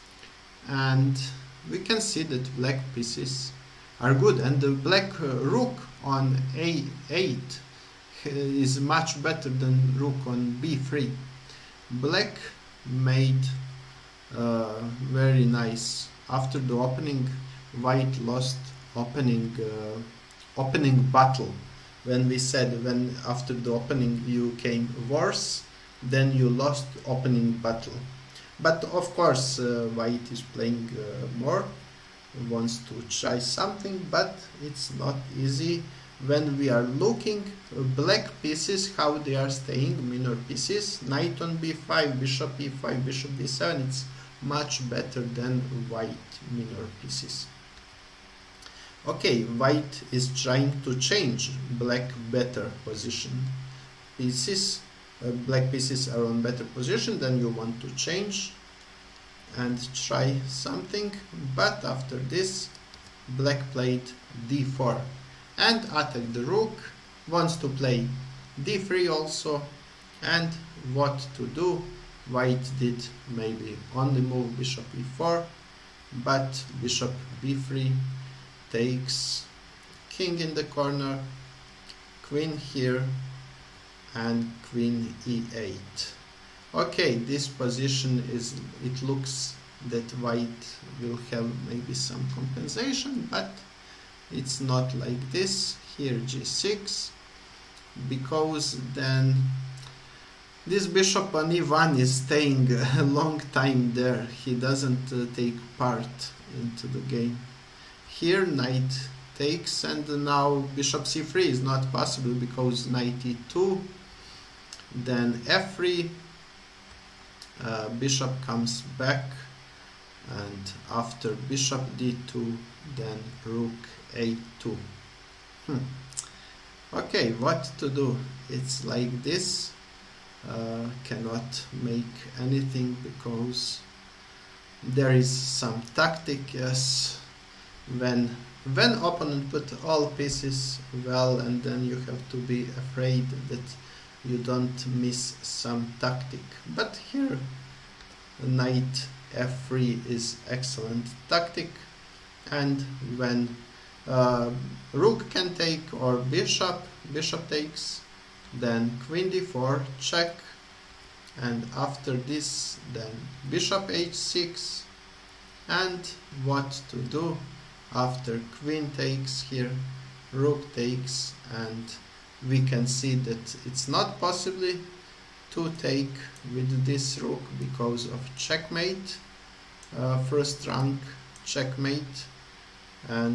and we can see that black pieces are good, and the black uh, rook on a eight is much better than rook on b three. Black made uh, very nice. After the opening, white lost opening uh, opening battle. When we said when after the opening you came worse, then you lost opening battle. But of course uh, white is playing uh, more, wants to try something, but it's not easy. When we are looking uh, black pieces, how they are staying, minor pieces, knight on b five, bishop e five, bishop b seven, it's much better than white minor pieces. Okay, white is trying to change black better position pieces. Uh, black pieces are on better position, then you want to change and try something, but after this black played d four and attacked the rook, wants to play d three also, and what to do? White did maybe only move bishop e four, but bishop b three takes, king in the corner, queen here, and queen e eight. Okay, this position is, it looks that white will have maybe some compensation, but it's not like this. Here g six, because then this bishop on e one is staying a long time there. He doesn't uh, take part into the game. Here knight takes, and now bishop c three is not possible because knight e two, then f three, uh, bishop comes back, and after bishop d two, then rook a two. Hmm. Okay, what to do? It's like this. Uh, cannot make anything because there is some tactic. Yes, when when opponent put all pieces well, and then you have to be afraid that you don't miss some tactic. But here knight f three is excellent tactic, and when uh, rook can take or bishop bishop takes, then queen d four, check, and after this then bishop h six, and what to do? After queen takes here, rook takes, and we can see that it's not possible to take with this rook because of checkmate. uh, first rank checkmate, and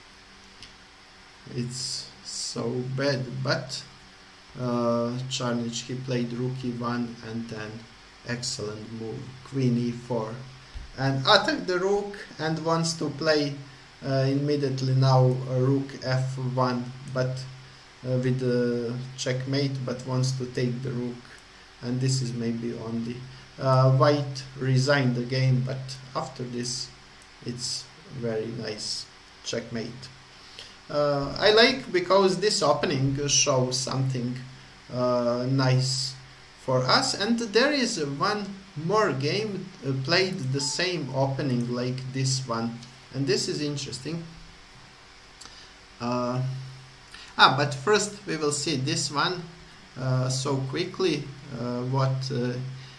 it's so bad. But uh, Charnich, he played rook e one and then excellent move, queen e four, and attack the rook, and wants to play uh, immediately now uh, rook f one, but uh, with the checkmate, but wants to take the rook, and this is maybe only uh, white resigned the game, but after this it's very nice checkmate. uh, I like because this opening shows something uh, nice for us, and there is one more game uh, played the same opening like this one, and this is interesting. uh, ah but first we will see this one uh, so quickly, uh, what uh,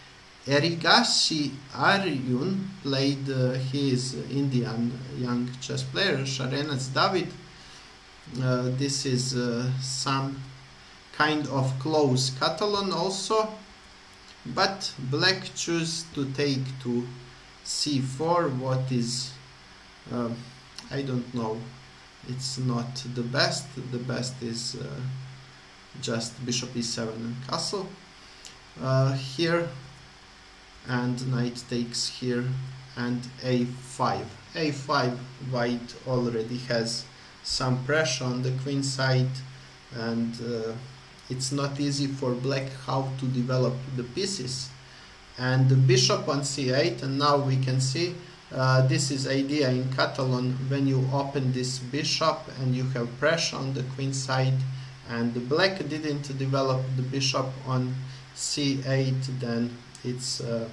Erigashi Aryun played. Uh, he is Indian young chess player. Sharenets David. Uh, this is uh, some kind of close Catalan also, but black choose to take to c four. What is uh, I don't know, it's not the best. The best is uh, just bishop e seven and castle uh, here, and knight takes here, and a five. a five, white already has some pressure on the queen side, and uh, it's not easy for black how to develop the pieces. And the bishop on c eight, and now we can see uh, this is idea in Catalan. When you open this bishop and you have pressure on the queen side, and the black didn't develop the bishop on c eight, then it's uh,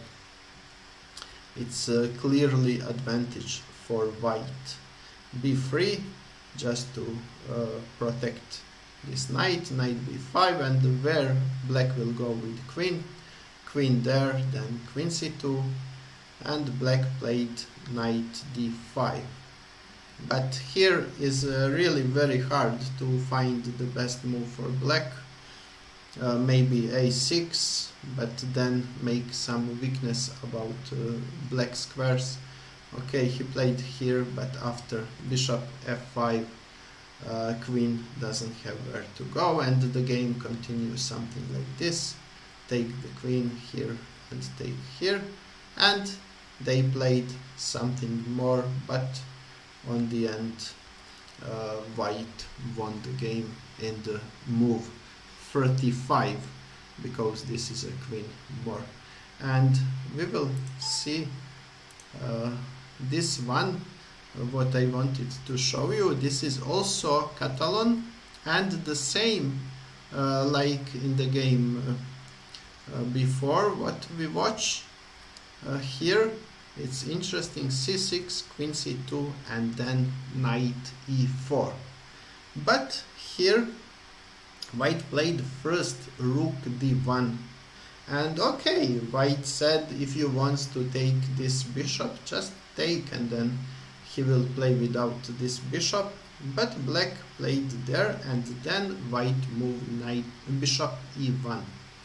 it's uh, clearly advantage for white. b three, just to uh, protect this knight, knight b five, and where black will go with queen, queen there, then queen c two, and black played knight d five. But here is uh, really very hard to find the best move for black. Uh, maybe a six, but then make some weakness about uh, black squares. Okay, he played here, but after bishop f five, uh, queen doesn't have where to go, and the game continues something like this. Take the queen here and take here, and they played something more, but on the end uh, white won the game in the move thirty-five, because this is a queen more. And we will see uh, this one, uh, what I wanted to show you. This is also Catalan, and the same uh, like in the game uh, uh, before what we watch uh, here. It's interesting, c six, queen c two, and then knight e four. But here white played first rook d one, and okay, white said if you want to take this bishop, just take, and then he will play without this bishop. But black played there, and then white moved knight bishop e one.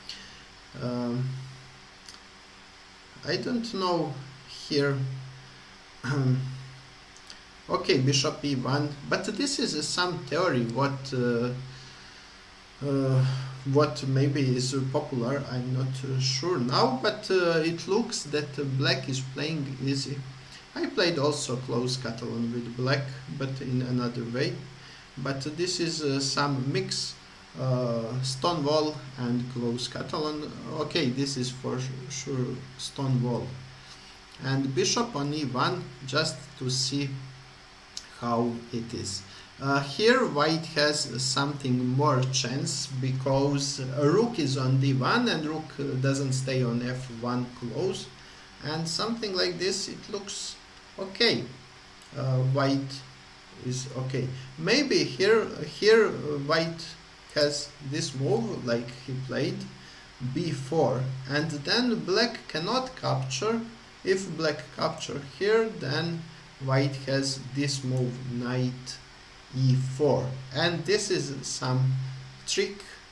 um, I don't know here. Okay, bishop e one, but this is uh, some theory what uh, uh, what maybe is uh, popular. I'm not uh, sure now, but uh, it looks that uh, black is playing easy. I played also close Catalan with black, but in another way. But uh, this is uh, some mix uh, Stonewall and close Catalan. Okay, this is for sure Stonewall. And bishop on e one, just to see how it is. Uh, here white has uh, something more chance, because a rook is on d one and rook uh, doesn't stay on f one close, and something like this, it looks okay. Uh, white is okay. Maybe here here uh, white has this move like he played b four, and then black cannot capture. If black capture here, then white has this move, knight e four, and this is some trick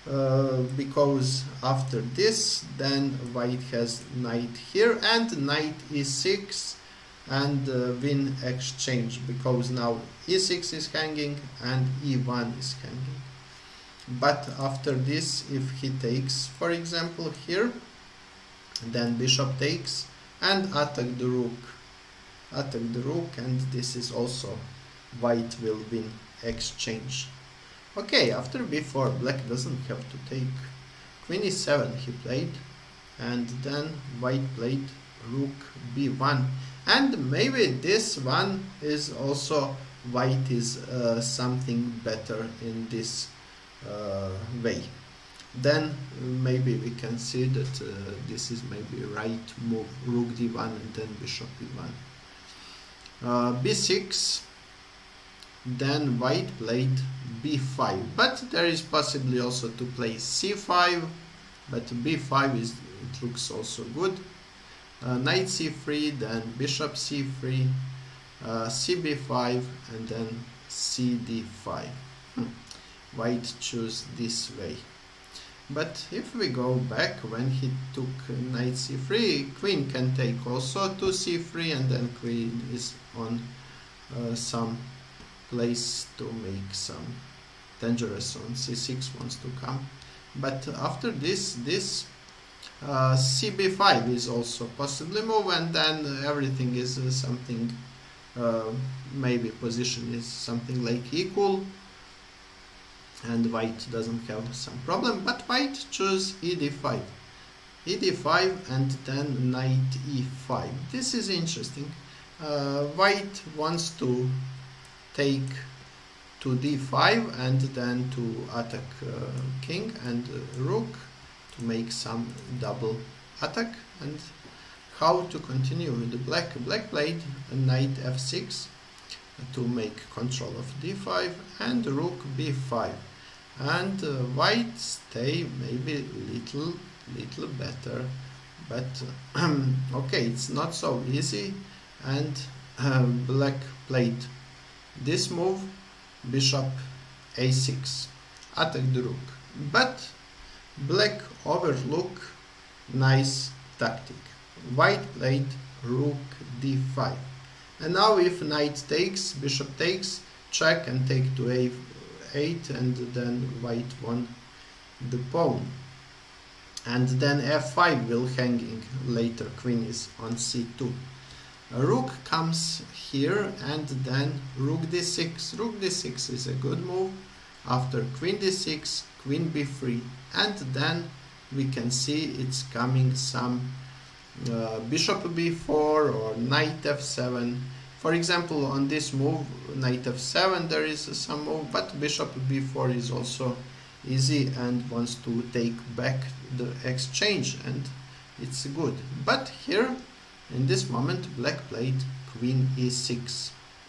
uh, because after this then white has knight here and knight e six and uh, win exchange, because now e six is hanging and e one is hanging. But after this, if he takes, for example, here, then bishop takes and attack the rook. Attack the rook, and this is also white will win exchange. Okay, after b four, black doesn't have to take. Queen e seven he played, and then white played rook b one. And maybe this one is also white is uh, something better in this uh, way. Then maybe we can see that uh, this is maybe right move, rook d one and then bishop e one. Uh, b six, then white played b five, but there is possibly also to play c five, but b five is, it looks also good. Uh, knight c three, then bishop c three, uh, c b five, and then c d five. Hmm. White choose this way. But if we go back, when he took knight c three, queen can take also to c three, and then queen is on uh, some place to make some dangerous on c six wants to come. But after this, this Uh, c b five is also possibly move, and then everything is uh, something, uh, maybe position is something like equal, and white doesn't have some problem, but white choose e d five. e d five and then knight e five. This is interesting. Uh, white wants to take to d five and then to attack uh, king and uh, rook, to make some double attack. And how to continue with the black? Black played a knight f six to make control of d five and rook b five, and uh, white stay maybe little little better, but okay, it's not so easy. And uh, black played this move, bishop a six, attack the rook, but black overlook nice tactic. White played rook d five, and now if knight takes, bishop takes, check and take to a eight, and then white won the pawn. And then f five will hanging later, queen is on c two. A rook comes here, and then rook d six. Rook d six is a good move. After queen d six, queen b three, and then we can see it's coming some uh, bishop b four or knight f seven. For example, on this move, knight f seven, there is some move, but bishop b four is also easy and wants to take back the exchange, and it's good. But here, in this moment, black played queen e six,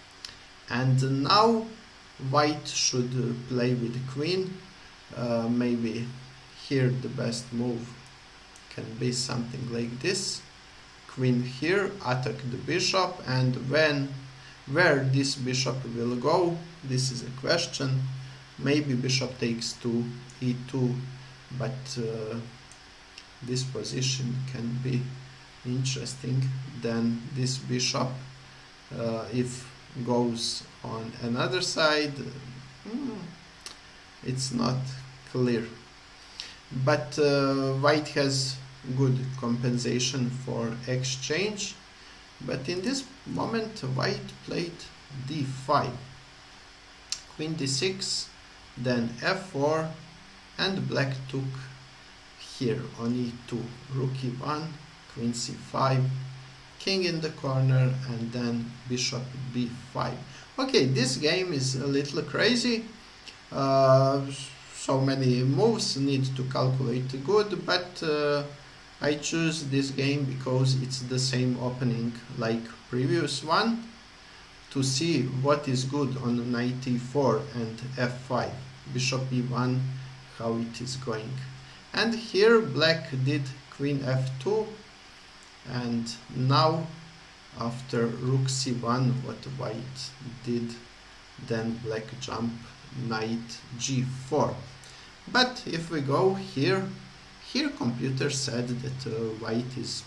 and now white should uh, play with the queen. Uh, maybe here the best move can be something like this. Queen here, attack the bishop, and when where this bishop will go, this is a question. Maybe bishop takes to e two, but uh, this position can be interesting. Then this bishop, uh, if goes on another side, hmm, it's not clear. But uh, white has good compensation for exchange. But in this moment, white played d five, queen d six, then f four, and black took here on e two, rook e one, queen c five, king in the corner, and then bishop b five. Okay, this game is a little crazy. Uh, so many moves, need to calculate good, but uh, I choose this game because it's the same opening like previous one, to see what is good on knight e four and f five, bishop e one, how it is going. And here black did queen f two, and now after rook c one, what white did, then black jump knight g four. But if we go here, here computer said that uh, white is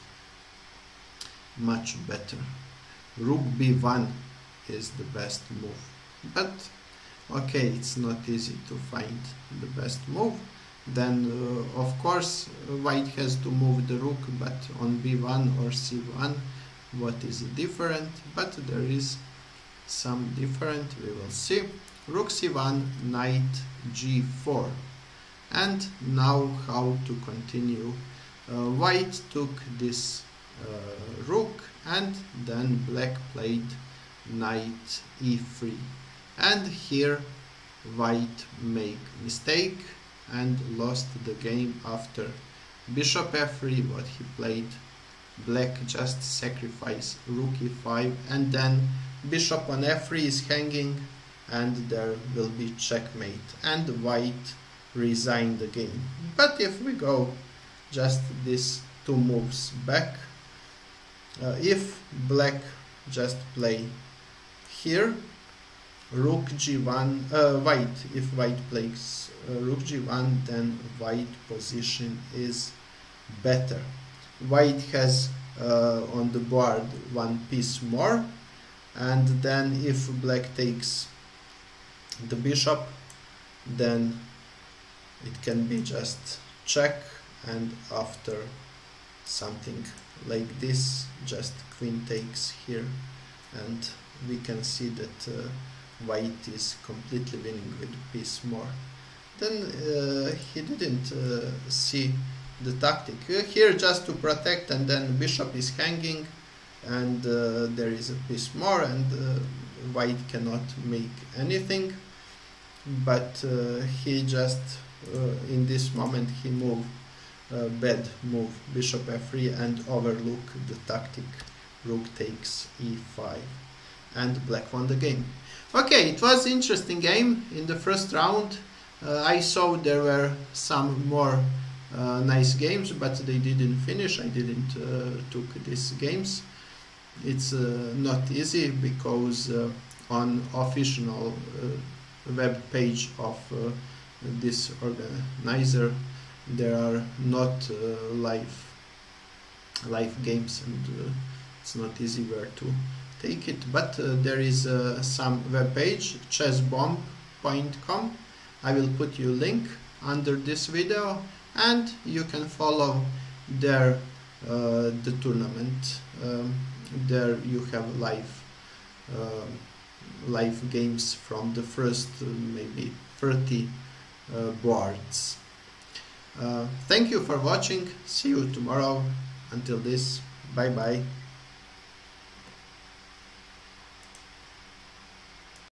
much better. Rook b one is the best move. But okay, it's not easy to find the best move. Then uh, of course white has to move the rook, but on b one or c one, what is different? But there is some different, we will see. Rook c one, knight g four. And now how to continue. Uh, white took this uh, rook, and then black played knight e three. And here white make mistake and lost the game after bishop f three, what he played. Black just sacrifice rook e five, and then bishop on f three is hanging, and there will be checkmate, and white resign the game. But if we go just these two moves back, uh, if black just play here rook g one, uh, white, if white plays uh, rook g one, then white position is better. White has uh, on the board one piece more, and then if black takes the bishop, then it can be just check, and after something like this, just queen takes here, and we can see that uh, white is completely winning with a piece more. Then uh, he didn't uh, see the tactic. Uh, here just to protect, and then bishop is hanging, and uh, there is a piece more, and uh, white cannot make anything. But uh, he just uh, in this moment he move uh, bad move bishop f three and overlook the tactic rook takes e five, and black won the game. Okay, it was interesting game in the first round. uh, I saw there were some more uh, nice games, but they didn't finish. I didn't uh, took these games. It's uh, not easy because uh, on official uh, web page of uh, this organizer there are not uh, live live games, and uh, it's not easy where to take it. But uh, there is uh, some web page, chess bomb dot com. I will put you link under this video, and you can follow there uh, the tournament. Um, there you have live uh, live games from the first uh, maybe thirty uh, boards. Uh, thank you for watching. See you tomorrow. Until this, bye bye.